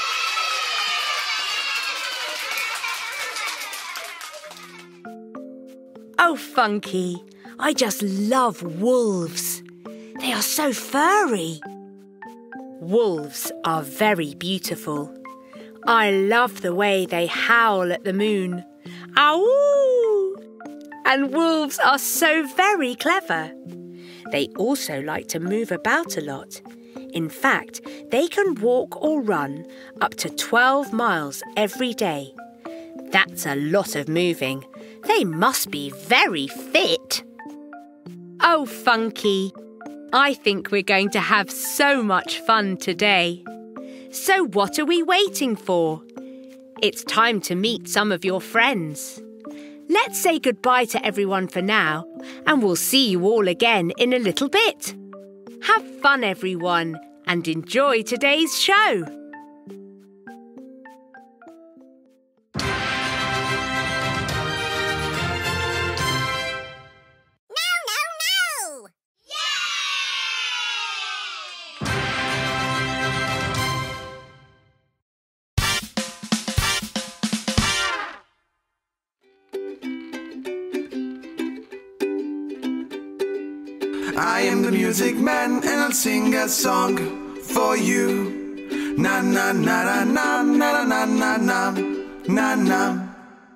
Oh, Funky, I just love wolves. They are so furry. Wolves are very beautiful. I love the way they howl at the moon. Ow! And wolves are so very clever. They also like to move about a lot. In fact, they can walk or run up to twelve miles every day. That's a lot of moving. They must be very fit. Oh, Funky, I think we're going to have so much fun today. So what are we waiting for? It's time to meet some of your friends. Let's say goodbye to everyone for now, and we'll see you all again in a little bit. Have fun, everyone, and enjoy today's show. I am the music man and I'll sing a song for you. Na na na na na na na na na na na.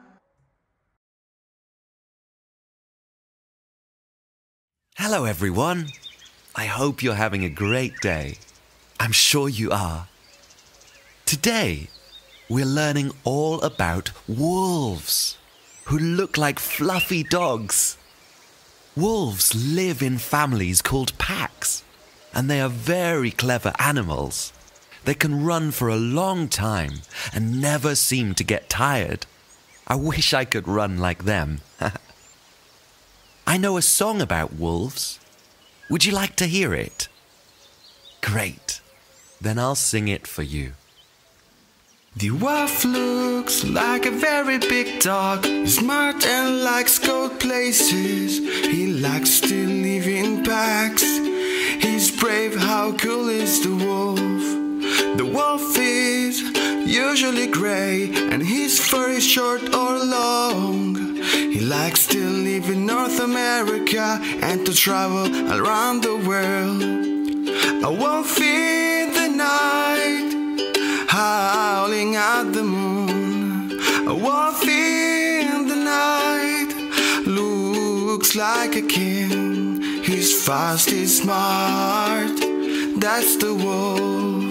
Hello, everyone. I hope you're having a great day. I'm sure you are. Today, we're learning all about wolves, who look like fluffy dogs. Wolves live in families called packs, and they are very clever animals. They can run for a long time and never seem to get tired. I wish I could run like them. I know a song about wolves. Would you like to hear it? Great. Then I'll sing it for you. The wolf looks like a very big dog. He's smart and likes cold places. He likes to live in packs. He's brave, how cool is the wolf? The wolf is usually grey, and his fur is short or long. He likes to live in North America and to travel around the world. A wolf in the night, howling at the moon. A wolf in the night looks like a king. He's fast, he's smart. That's the wolf.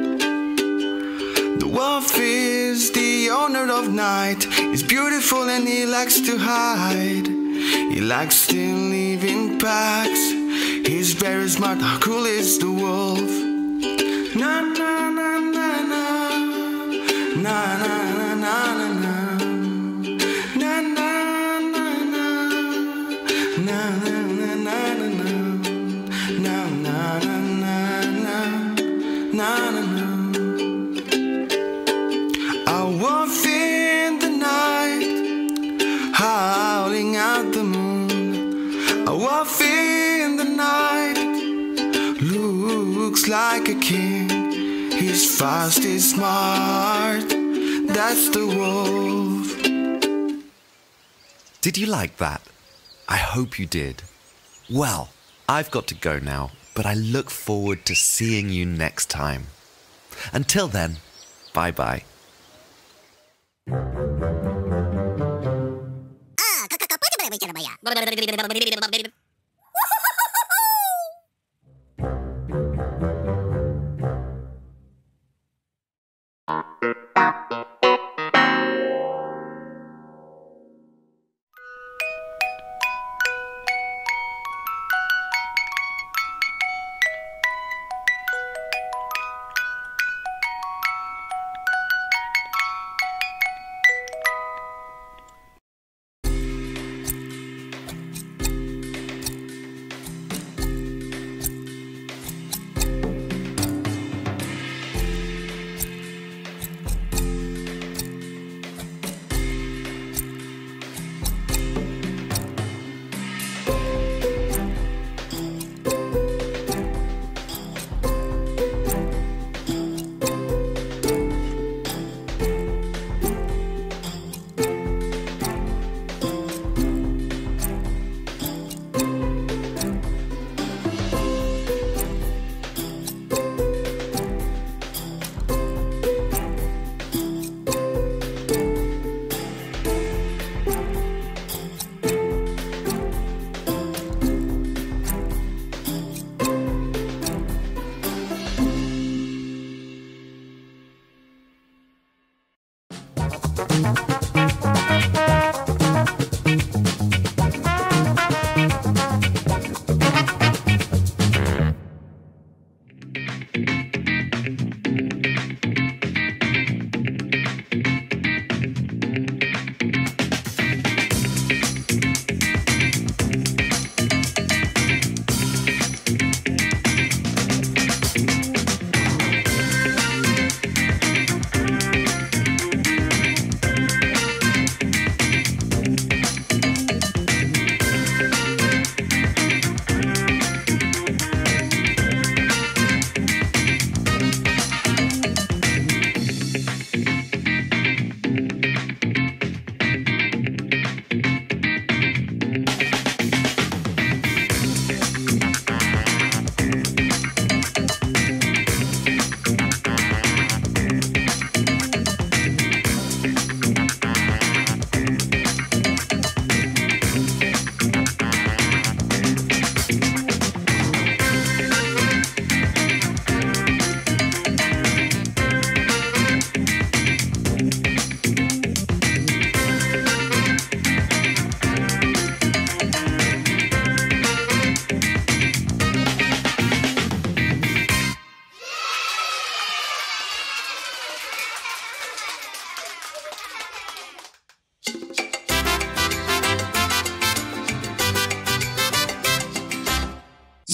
The wolf is the owner of night. He's beautiful and he likes to hide. He likes to live in packs. He's very smart. How cool is the wolf? Na na na na na. Na na na na na na. Na na na na. Na na na na na. Na na na na na. Na na na. A wolf in the night, howling at the moon. A wolf in the night looks like a king. He's fast, he's smart. That's the wolf. Did you like that? I hope you did. Well, I've got to go now, but I look forward to seeing you next time. Until then, bye-bye. Ah, kakak, pwede ba naman siya na maya?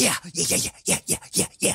Yeah, yeah, yeah, yeah, yeah, yeah, yeah, yeah.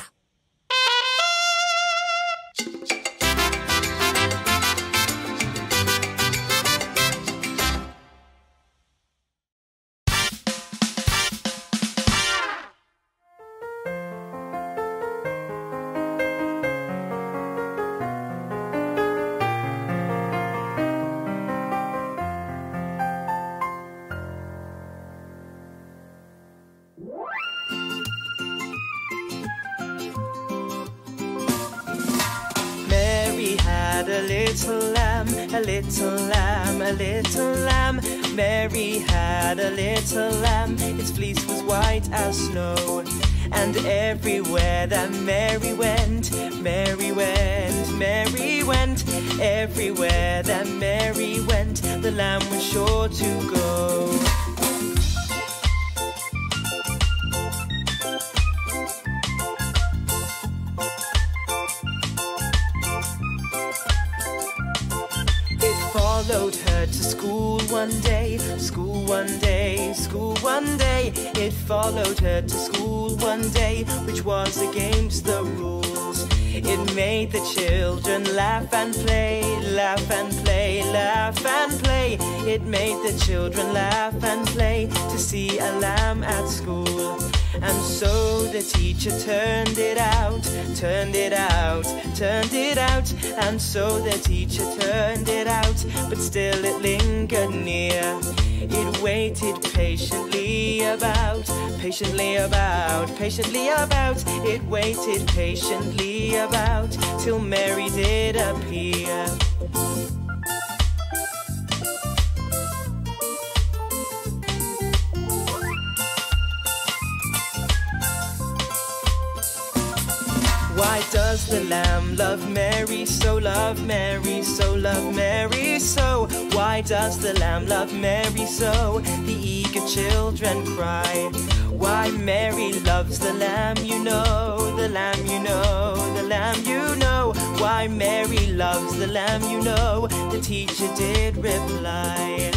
A little lamb, a little lamb, a little lamb. Mary had a little lamb. Its fleece was white as snow. And everywhere that Mary went, Mary went, Mary went. Everywhere that Mary went, the lamb was sure to go. Followed her to school one day, school one day, school one day. It followed her to school one day, which was against the rules. It made the children laugh and play, laugh and play, laugh and play. It made the children laugh and play to see a lamb at school. And so the teacher turned it out, turned it out, turned it out. And so the teacher turned it out, but still it lingered near. It waited patiently about, patiently about, patiently about. It waited patiently about, till Mary did appear. Why does the lamb love Mary so, love Mary so, love Mary so? Why does the lamb love Mary so? The eager children cry. Why Mary loves the lamb, you know, the lamb, you know, the lamb, you know. Why Mary loves the lamb, you know, the teacher did reply.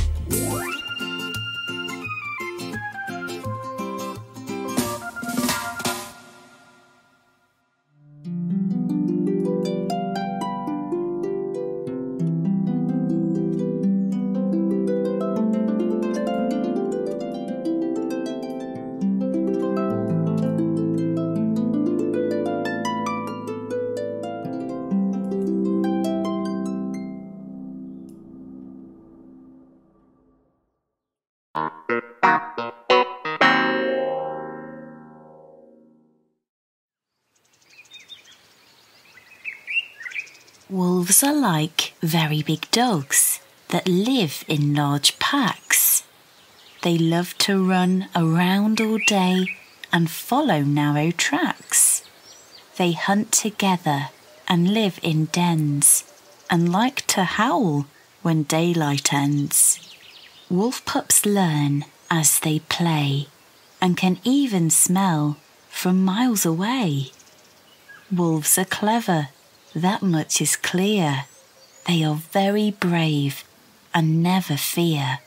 Wolves are like very big dogs that live in large packs. They love to run around all day and follow narrow tracks. They hunt together and live in dens and like to howl when daylight ends. Wolf pups learn as they play and can even smell from miles away. Wolves are clever, that much is clear. They are very brave and never fear.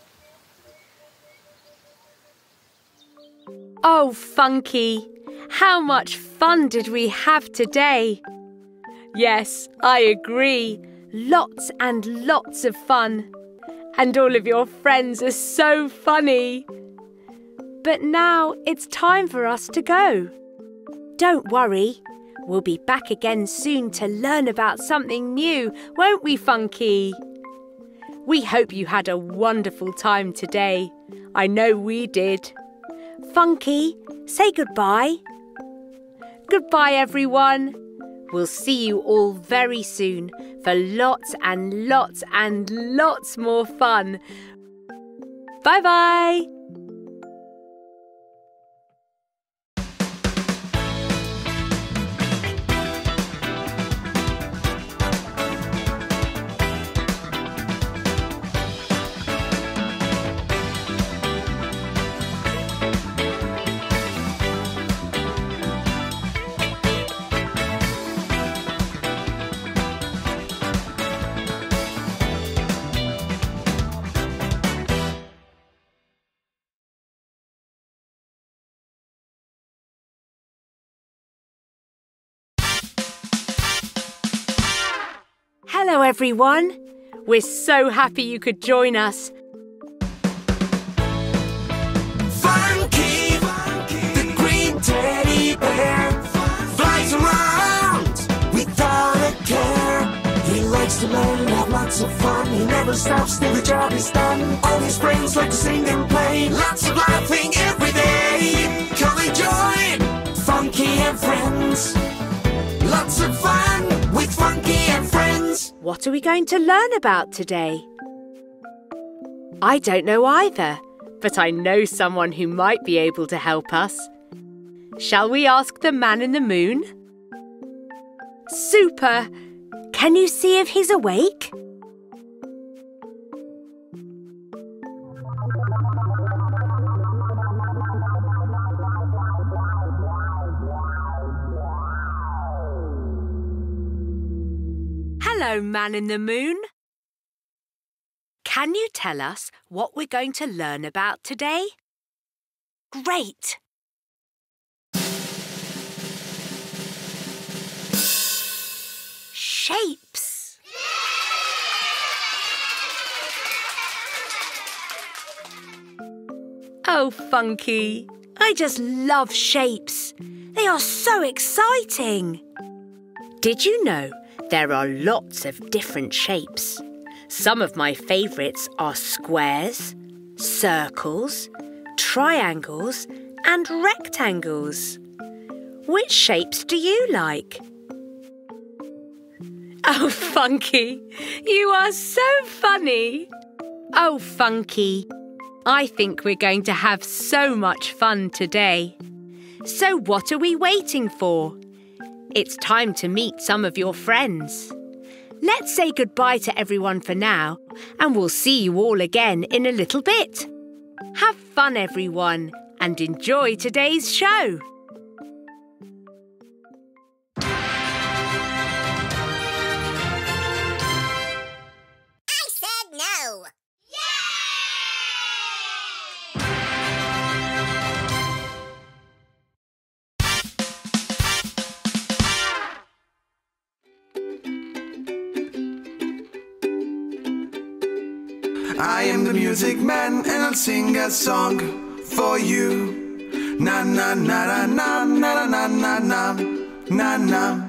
Oh, Funky, how much fun did we have today? Yes, I agree. Lots and lots of fun. And all of your friends are so funny. But now it's time for us to go. Don't worry, we'll be back again soon to learn about something new, won't we, Funky? We hope you had a wonderful time today. I know we did. Funky, say goodbye. Goodbye, everyone. We'll see you all very soon for lots and lots and lots more fun. Bye-bye. Hello, everyone. We're so happy you could join us. Funky, the green teddy bear, flies around without a care. He likes to learn and have lots of fun. He never stops till the job is done. All his friends like to sing and play. Lots of laughing every day. Come and join Funky and Friends. Lots of fun with Funky and Friends. What are we going to learn about today? I don't know either, but I know someone who might be able to help us. Shall we ask the man in the moon? Super! Can you see if he's awake? Hello, man in the moon. Can you tell us what we're going to learn about today? Great! Shapes! Oh, Funky, I just love shapes. They are so exciting. Did you know there are lots of different shapes? Some of my favourites are squares, circles, triangles and rectangles. Which shapes do you like? Oh, Funky, you are so funny. Oh, Funky, I think we're going to have so much fun today. So what are we waiting for? It's time to meet some of your friends. Let's say goodbye to everyone for now, and we'll see you all again in a little bit. Have fun, everyone, and enjoy today's show. I said no. I am the music man and I'll sing a song for you. Na na na na na na na na na na na.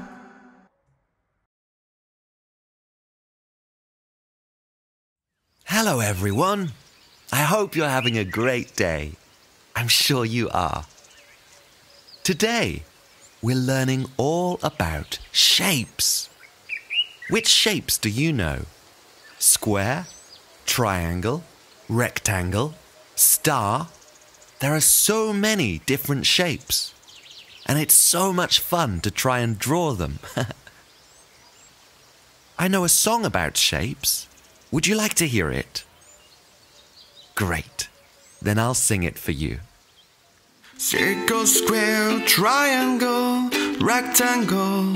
Hello, everyone. I hope you're having a great day. I'm sure you are. Today, we're learning all about shapes. Which shapes do you know? Square? Triangle, rectangle, star. There are so many different shapes, and it's so much fun to try and draw them. I know a song about shapes. Would you like to hear it? Great. Then I'll sing it for you. Circle, square, triangle, rectangle.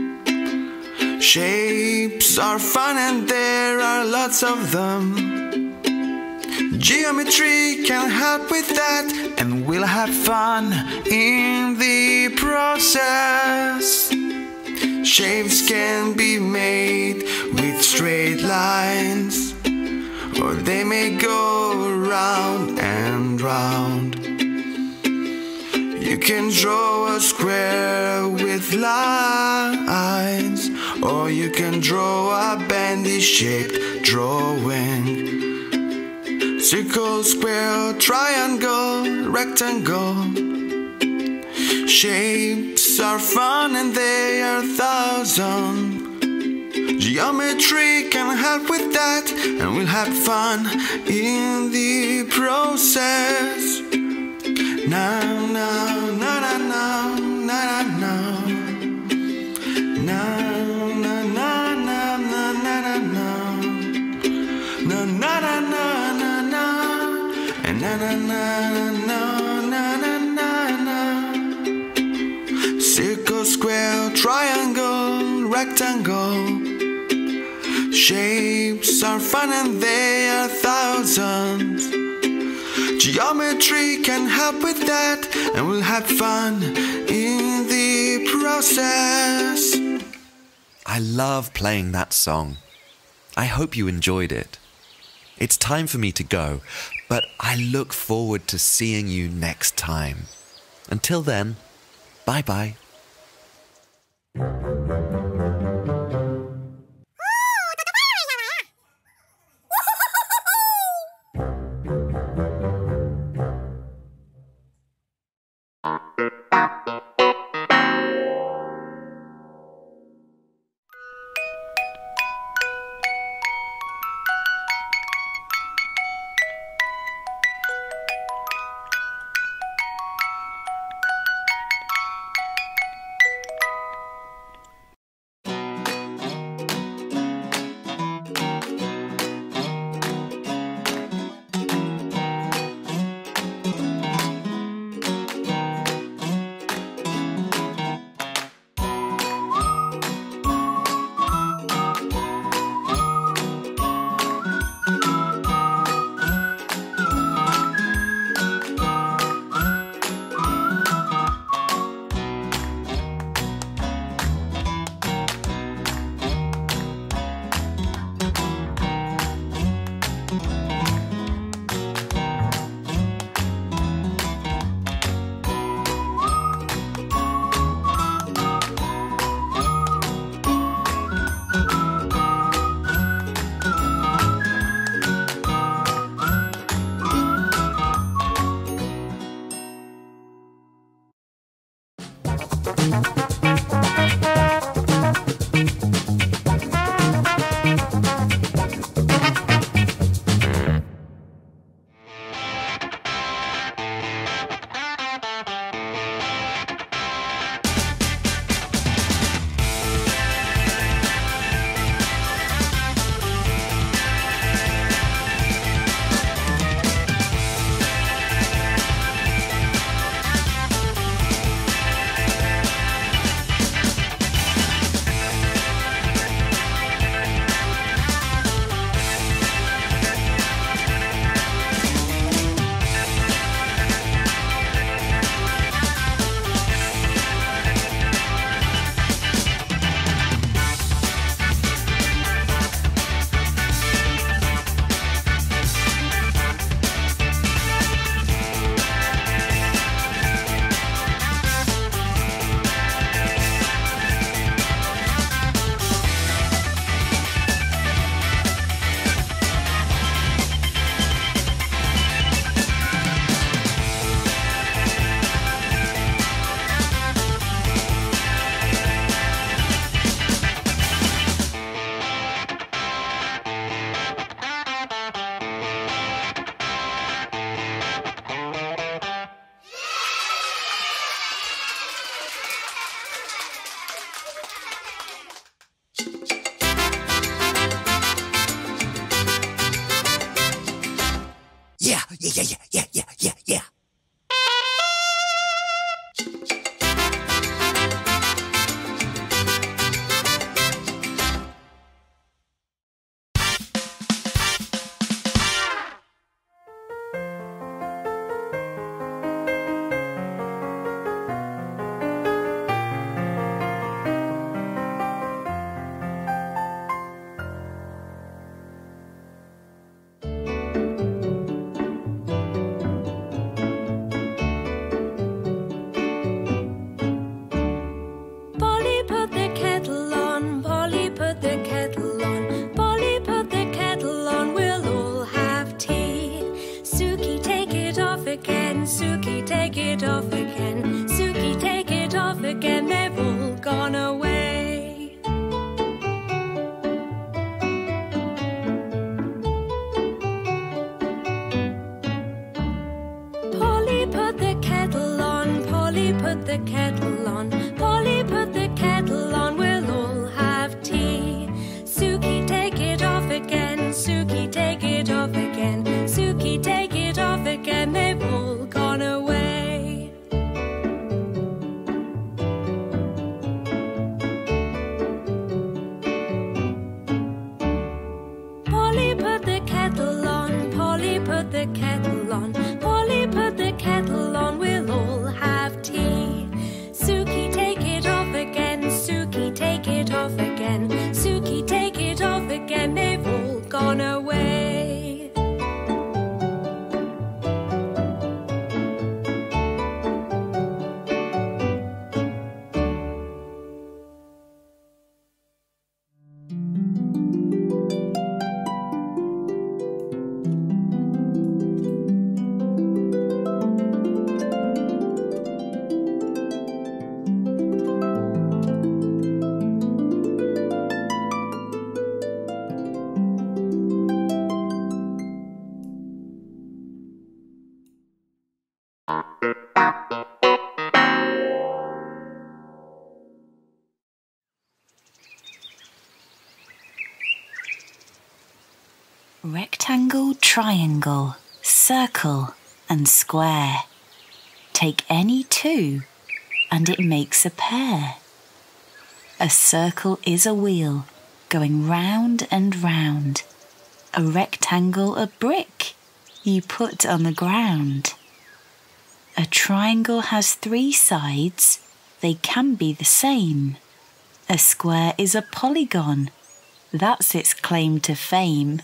Shapes are fun and there are lots of them. Geometry can help with that, and we'll have fun in the process. Shapes can be made with straight lines, or they may go round and round. You can draw a square with lines, or you can draw a bendy shaped drawing. Circle, square, triangle, rectangle. Shapes are fun and they are thousand. Geometry can help with that, and we'll have fun in the process. Na na na na na na na na na na na na na na na na na na na and na na na na na na na. Circle, square, triangle, rectangle. Shapes are fun and they are thousands. Geometry can help with that, and we'll have fun in the process. I love playing that song. I hope you enjoyed it. It's time for me to go, but I look forward to seeing you next time. Until then, bye-bye. Yeah, yeah, yeah, yeah, yeah, yeah, yeah. Suki, take it off again. Suki, take it off again. They've all gone away. Polly, put the kettle on. Polly, put the kettle on. Polly, put the kettle on. We'll all have tea. Suki, take it off again. Suki, take it off again. Suki, take it off again. They've all gone away. Polly, put the kettle on. Polly, put the kettle on. Polly, put the kettle on. We'll all have tea. Rectangle, triangle, circle and square. Take any two and it makes a pair. A circle is a wheel going round and round. A rectangle a brick you put on the ground. A triangle has three sides, they can be the same. A square is a polygon, that's its claim to fame.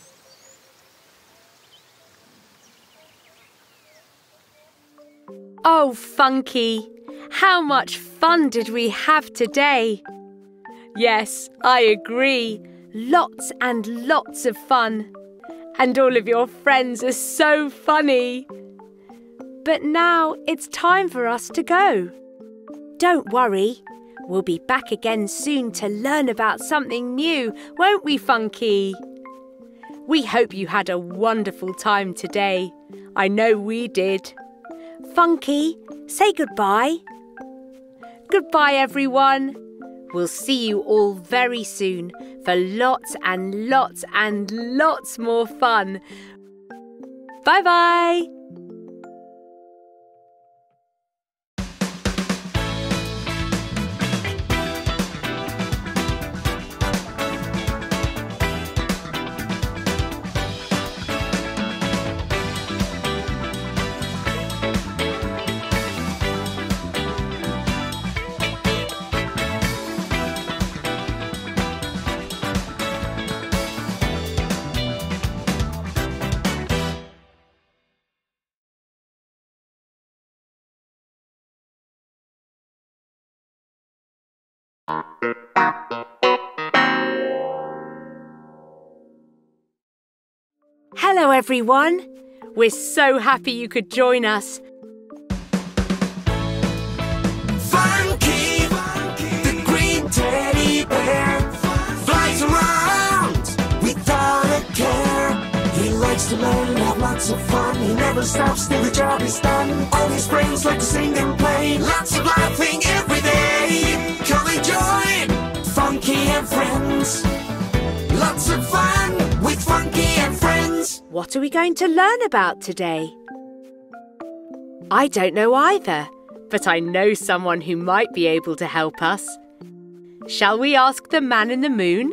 Oh, Funky, how much fun did we have today? Yes, I agree. Lots and lots of fun. And all of your friends are so funny. But now it's time for us to go. Don't worry, we'll be back again soon to learn about something new, won't we, Funky? We hope you had a wonderful time today. I know we did. Funky, say goodbye. Goodbye, everyone. We'll see you all very soon for lots and lots and lots more fun. Bye-bye. Hello, everyone. We're so happy you could join us. Funky, the green teddy bear, flies around without a care. He likes to learn and have lots of fun. He never stops till the job is done. All his friends like to sing and play. Lots of laughing every day. Come and join Funky and Friends. Lots of fun with Funky and Friends. What are we going to learn about today? I don't know either, but I know someone who might be able to help us. Shall we ask the man in the moon?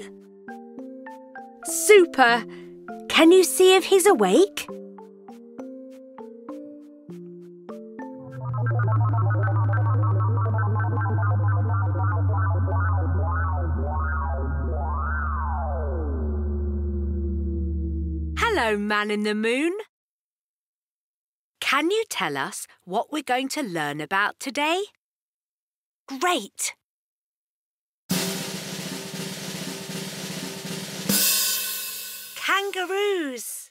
Super! Can you see if he's awake? Hello, man in the moon. Can you tell us what we're going to learn about today? Great! Kangaroos!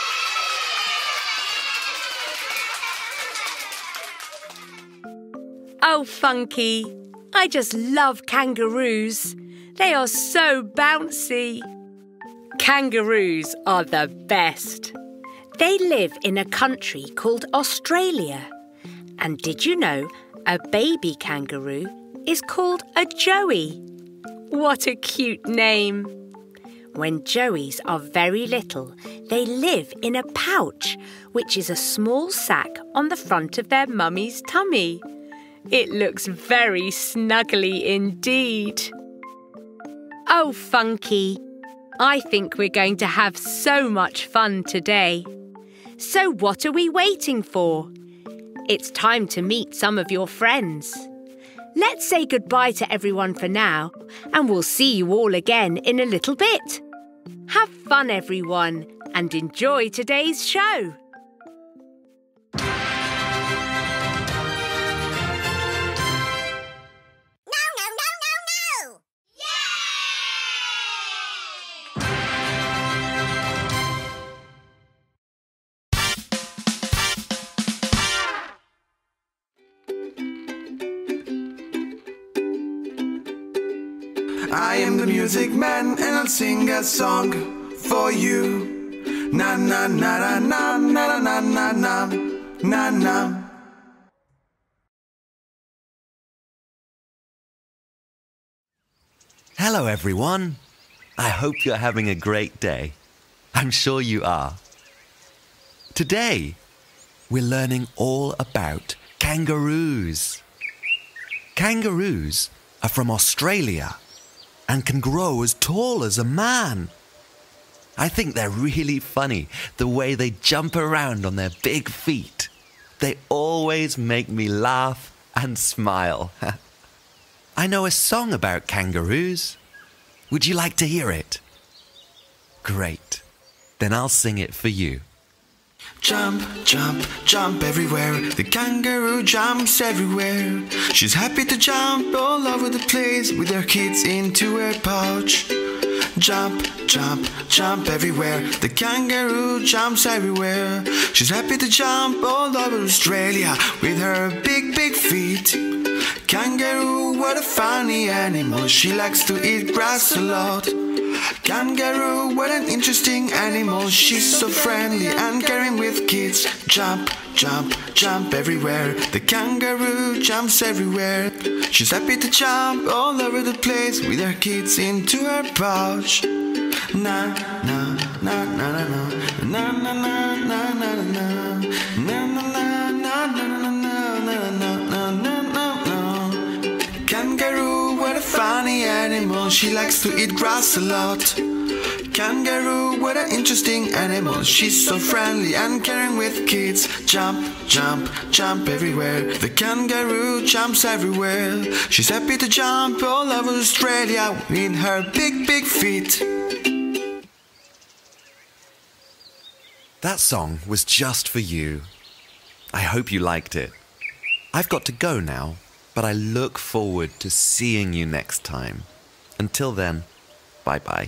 Oh, Funky, I just love kangaroos. They are so bouncy. Kangaroos are the best. They live in a country called Australia. And did you know a baby kangaroo is called a joey? What a cute name. When joeys are very little, they live in a pouch, which is a small sack on the front of their mummy's tummy. It looks very snuggly indeed. Oh, Funky, I think we're going to have so much fun today. So what are we waiting for? It's time to meet some of your friends. Let's say goodbye to everyone for now, and we'll see you all again in a little bit. Have fun, everyone, and enjoy today's show. I am the music man and I'll sing a song for you. Na na na na na na na na na na. Hello, everyone. I hope you're having a great day. I'm sure you are. Today, we're learning all about kangaroos. Kangaroos are from Australia and can grow as tall as a man. I think they're really funny, the way they jump around on their big feet. They always make me laugh and smile. I know a song about kangaroos. Would you like to hear it? Great. Then I'll sing it for you. Jump, jump, jump everywhere. The kangaroo jumps everywhere. She's happy to jump all over the place with her kids into her pouch. Jump, jump, jump everywhere. The kangaroo jumps everywhere. She's happy to jump all over Australia with her big, big feet. Kangaroo, what a funny animal. She likes to eat grass a lot. Kangaroo, what an interesting animal. She's so friendly and caring with kids. Jump, jump, jump everywhere. The kangaroo jumps everywhere. She's happy to jump all over the place with her kids into her pouch. Na na na na na na na na na na na na na na na na na. Kangaroo, what a funny animal. She likes to eat grass a lot. Kangaroo, what an interesting animal. She's so friendly and caring with kids. Jump, jump, jump everywhere. The kangaroo jumps everywhere. She's happy to jump all over Australia with her big, big feet. That song was just for you. I hope you liked it. I've got to go now, but I look forward to seeing you next time. Until then, bye-bye.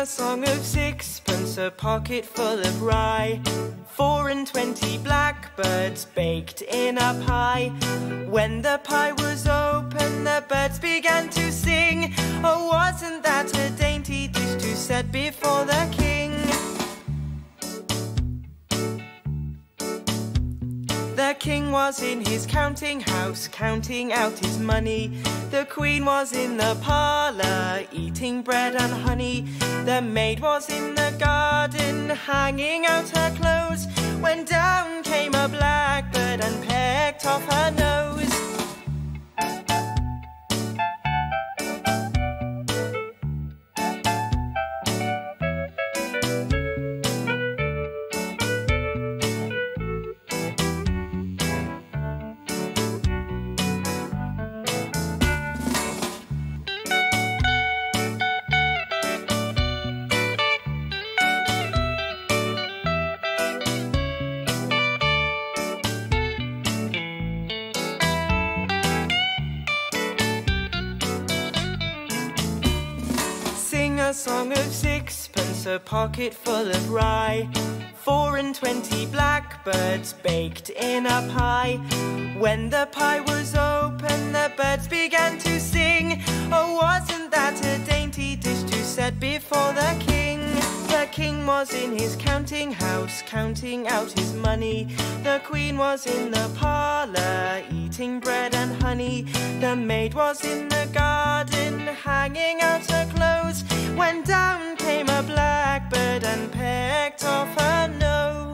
a song of sixpence, a pocket full of rye. Four and twenty blackbirds baked in a pie. When the pie was open, the birds began to sing. Oh, wasn't that a dainty dish to set before the king? The king was in his counting house, counting out his money. The queen was in the parlour, eating bread and honey. The maid was in the garden, hanging out her clothes, when down came a blackbird and pecked off her nose. A song of sixpence, a pocket full of rye. Four and twenty blackbirds baked in a pie. When the pie was open, the birds began to sing. Oh, wasn't that a dainty dish to set before the king? The king was in his counting house, counting out his money. The queen was in the parlour, eating bread and honey. The maid was in the garden, hanging out her clothes, when down came a blackbird and pecked off her nose.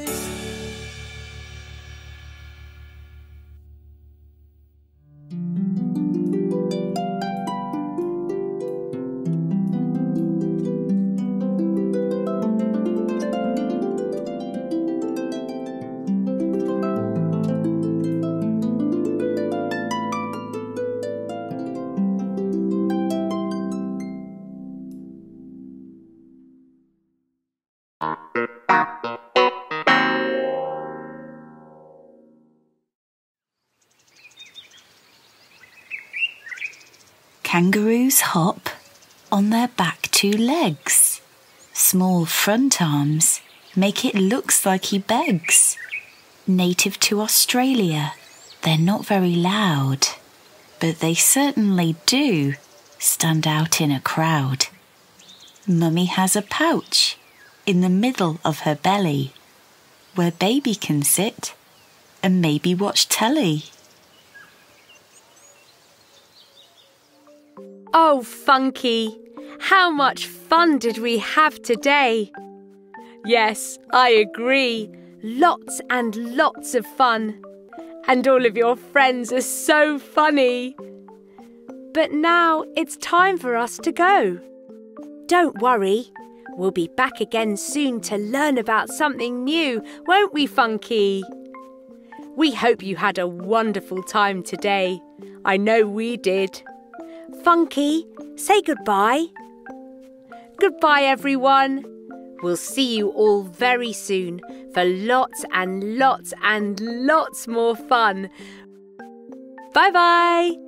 Kangaroos hop on their back two legs. Small front arms make it looks like he begs. Native to Australia, they're not very loud, but they certainly do stand out in a crowd. Mummy has a pouch in the middle of her belly, where baby can sit and maybe watch telly. Oh, Funky, how much fun did we have today? Yes, I agree. Lots and lots of fun. And all of your friends are so funny. But now it's time for us to go. Don't worry, we'll be back again soon to learn about something new, won't we, Funky? We hope you had a wonderful time today. I know we did. Funky, say goodbye. Goodbye, everyone. We'll see you all very soon for lots and lots and lots more fun. Bye-bye.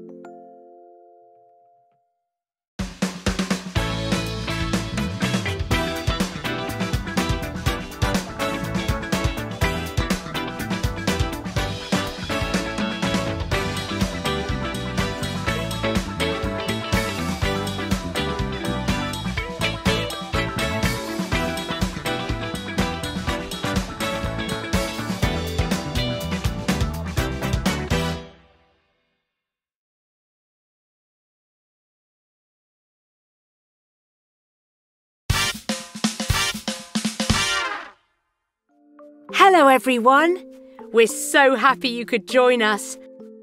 Hello, everyone. We're so happy you could join us.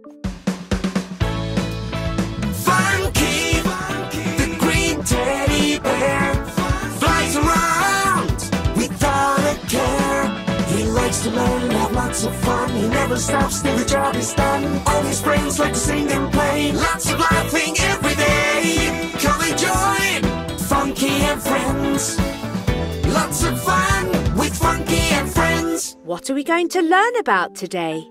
Funky, the green teddy bear, flies around without a care. He likes to learn and have lots of fun. He never stops till the job is done. All his friends like to sing and play. Lots of laughing every day. Come and join Funky and Friends. Lots of fun with Funky and Friends. What are we going to learn about today?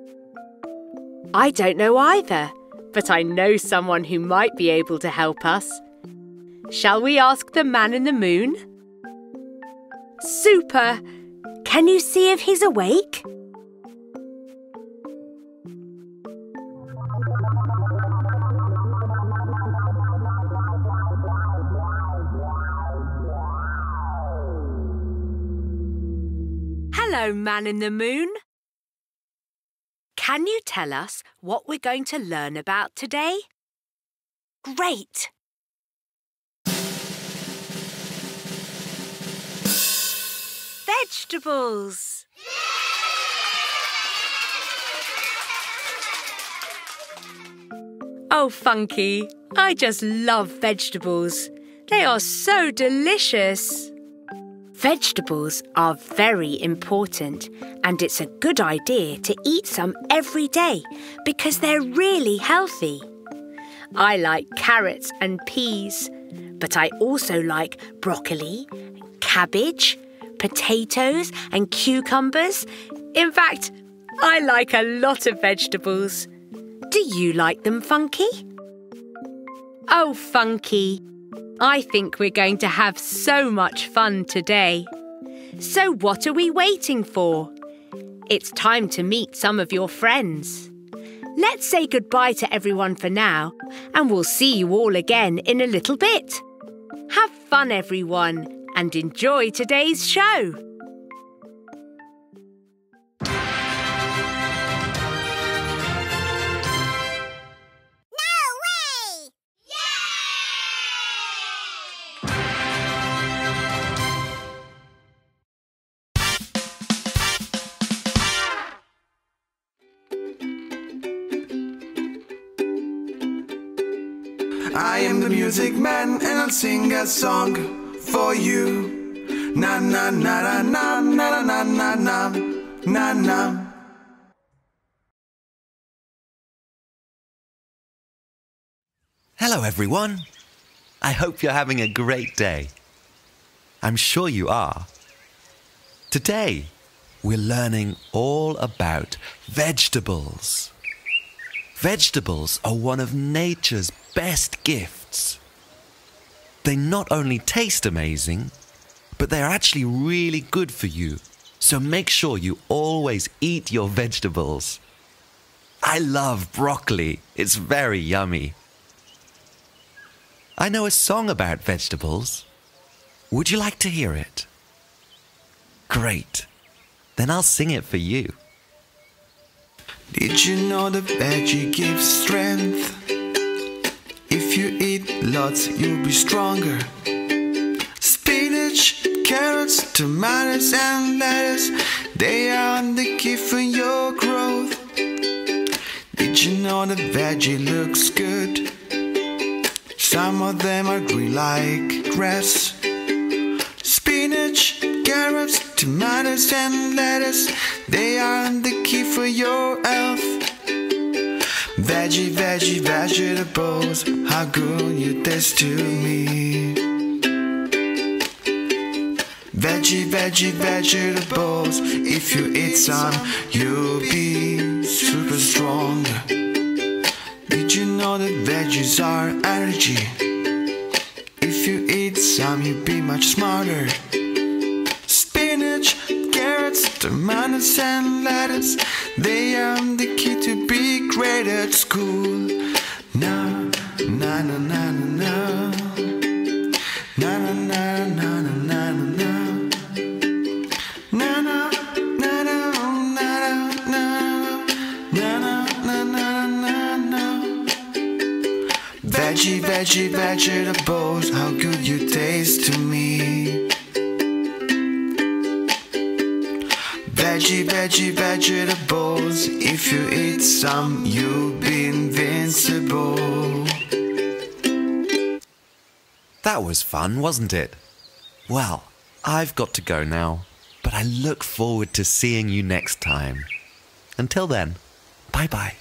I don't know either, but I know someone who might be able to help us. Shall we ask the man in the moon? Super! Can you see if he's awake? Hello, man in the moon. Can you tell us what we're going to learn about today? Great! Vegetables! Oh, Funky, I just love vegetables. They are so delicious. Vegetables are very important, and it's a good idea to eat some every day because they're really healthy. I like carrots and peas, but I also like broccoli, cabbage, potatoes and cucumbers. In fact, I like a lot of vegetables. Do you like them, Funky? Oh, Funky, I think we're going to have so much fun today. So what are we waiting for? It's time to meet some of your friends. Let's say goodbye to everyone for now, and we'll see you all again in a little bit. Have fun, everyone, and enjoy today's show. I am the music man and I'll sing a song for you. Na na na na na na na na na na na. Hello, everyone. I hope you're having a great day. I'm sure you are. Today, we're learning all about vegetables. Vegetables are one of nature's best gifts. They not only taste amazing, but they're actually really good for you. So make sure you always eat your vegetables. I love broccoli. It's very yummy. I know a song about vegetables. Would you like to hear it? Great. Then I'll sing it for you. Did you know the veggie gives strength? If you eat lots, you'll be stronger. Spinach, carrots, tomatoes and lettuce, they are the key for your growth. Did you know the veggie looks good? Some of them are green like grass. Spinach, carrots, tomatoes and lettuce, they are the key for your health. Veggie, veggie, vegetables, how good you taste to me. Veggie, veggie, vegetables, if you eat some, you'll be super strong. Did you know that veggies are energy? If you eat some, you'll be much smarter. Spinach, carrots, tomatoes and lettuce, they are the key to be great at school. Na, na, na, na, na, na, na, na, na, na, na, na. Veggie, veggie, vegetables, how good you taste to me. Veggie, veggie, vegetables, if you eat some, you'll be invincible. That was fun, wasn't it? Well, I've got to go now, but I look forward to seeing you next time. Until then, bye-bye.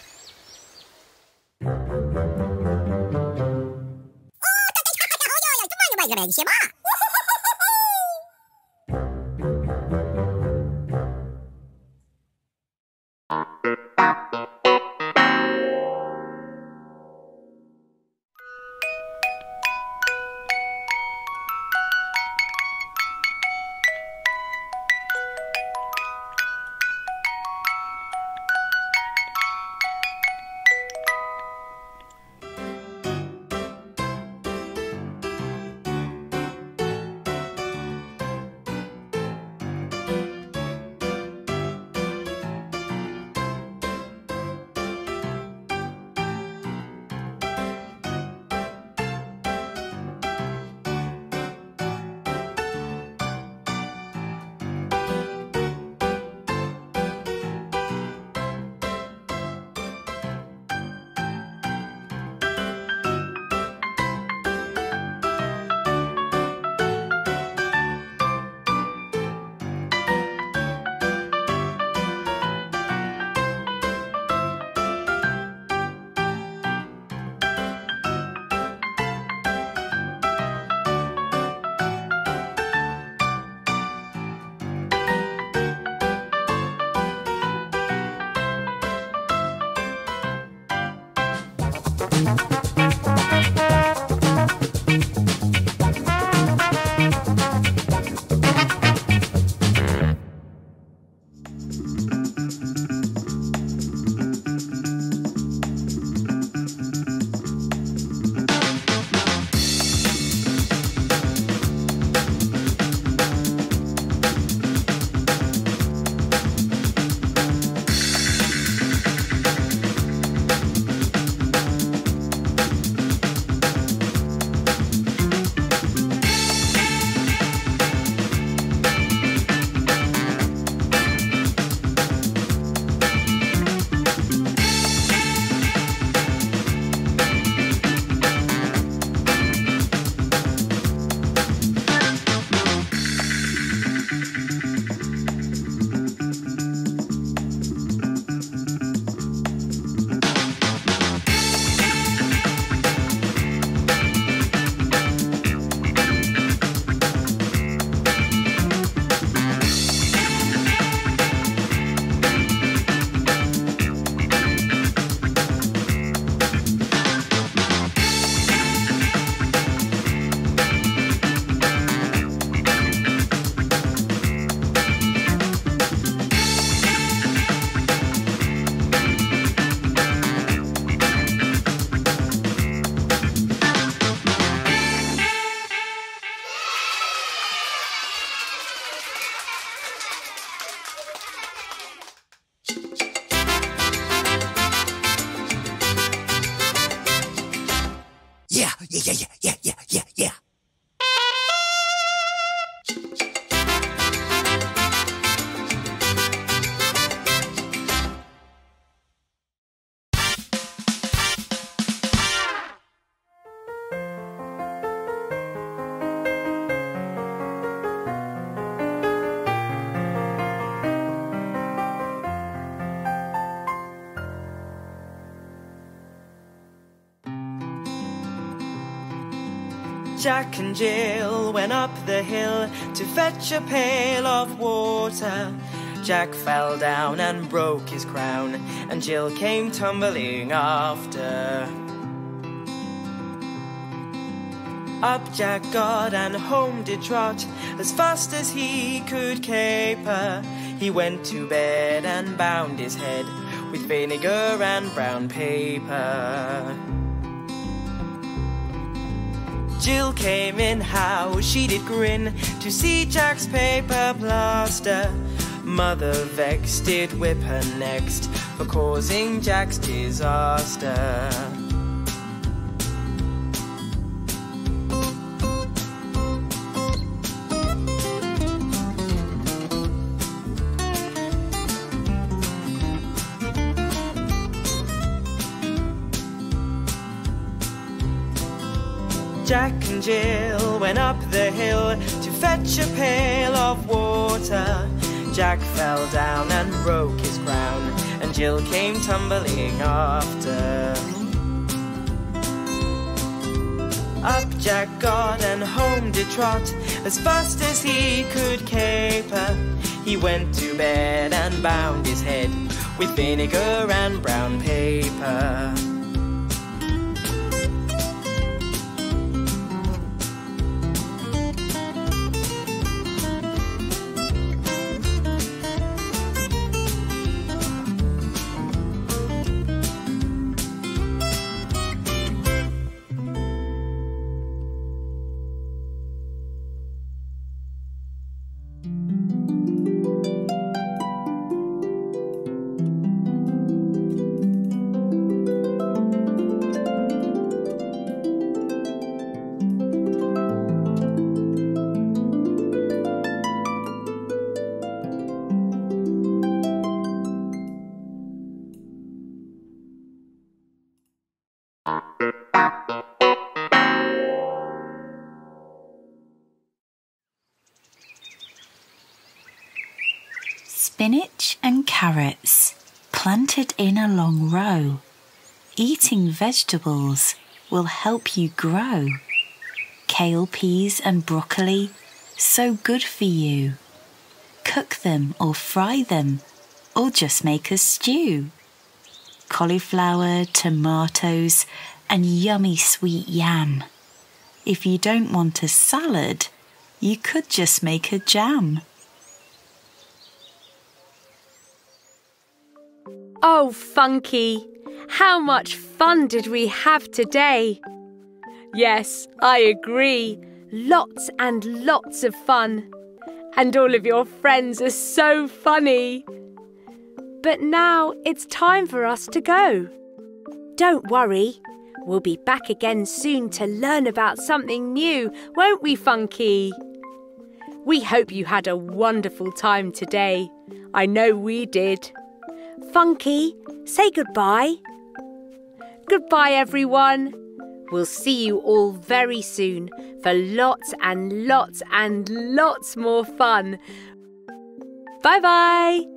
yeah, yeah, yeah, yeah, yeah, yeah. Jack and Jill went up the hill to fetch a pail of water. Jack fell down and broke his crown, and Jill came tumbling after. Up Jack got and home did trot, as fast as he could caper. He went to bed and bound his head with vinegar and brown paper. Jill came in, how she did grin to see Jack's paper plaster. Mother vexed did whip her next for causing Jack's disaster. Jack and Jill went up the hill to fetch a pail of water. Jack fell down and broke his crown, and Jill came tumbling after. Up Jack got and home did trot, as fast as he could caper. He went to bed and bound his head with vinegar and brown paper. Spinach and carrots planted in a long row. Eating vegetables will help you grow. Kale, peas and broccoli, so good for you. Cook them or fry them, or just make a stew. Cauliflower, tomatoes and yummy sweet yam. If you don't want a salad, you could just make a jam. Oh, Funky, how much fun did we have today? Yes, I agree. Lots and lots of fun. And all of your friends are so funny. But now it's time for us to go. Don't worry, we'll be back again soon to learn about something new, won't we, Funky? We hope you had a wonderful time today. I know we did. Funky, say goodbye. Goodbye, everyone. We'll see you all very soon for lots and lots and lots more fun. Bye-bye.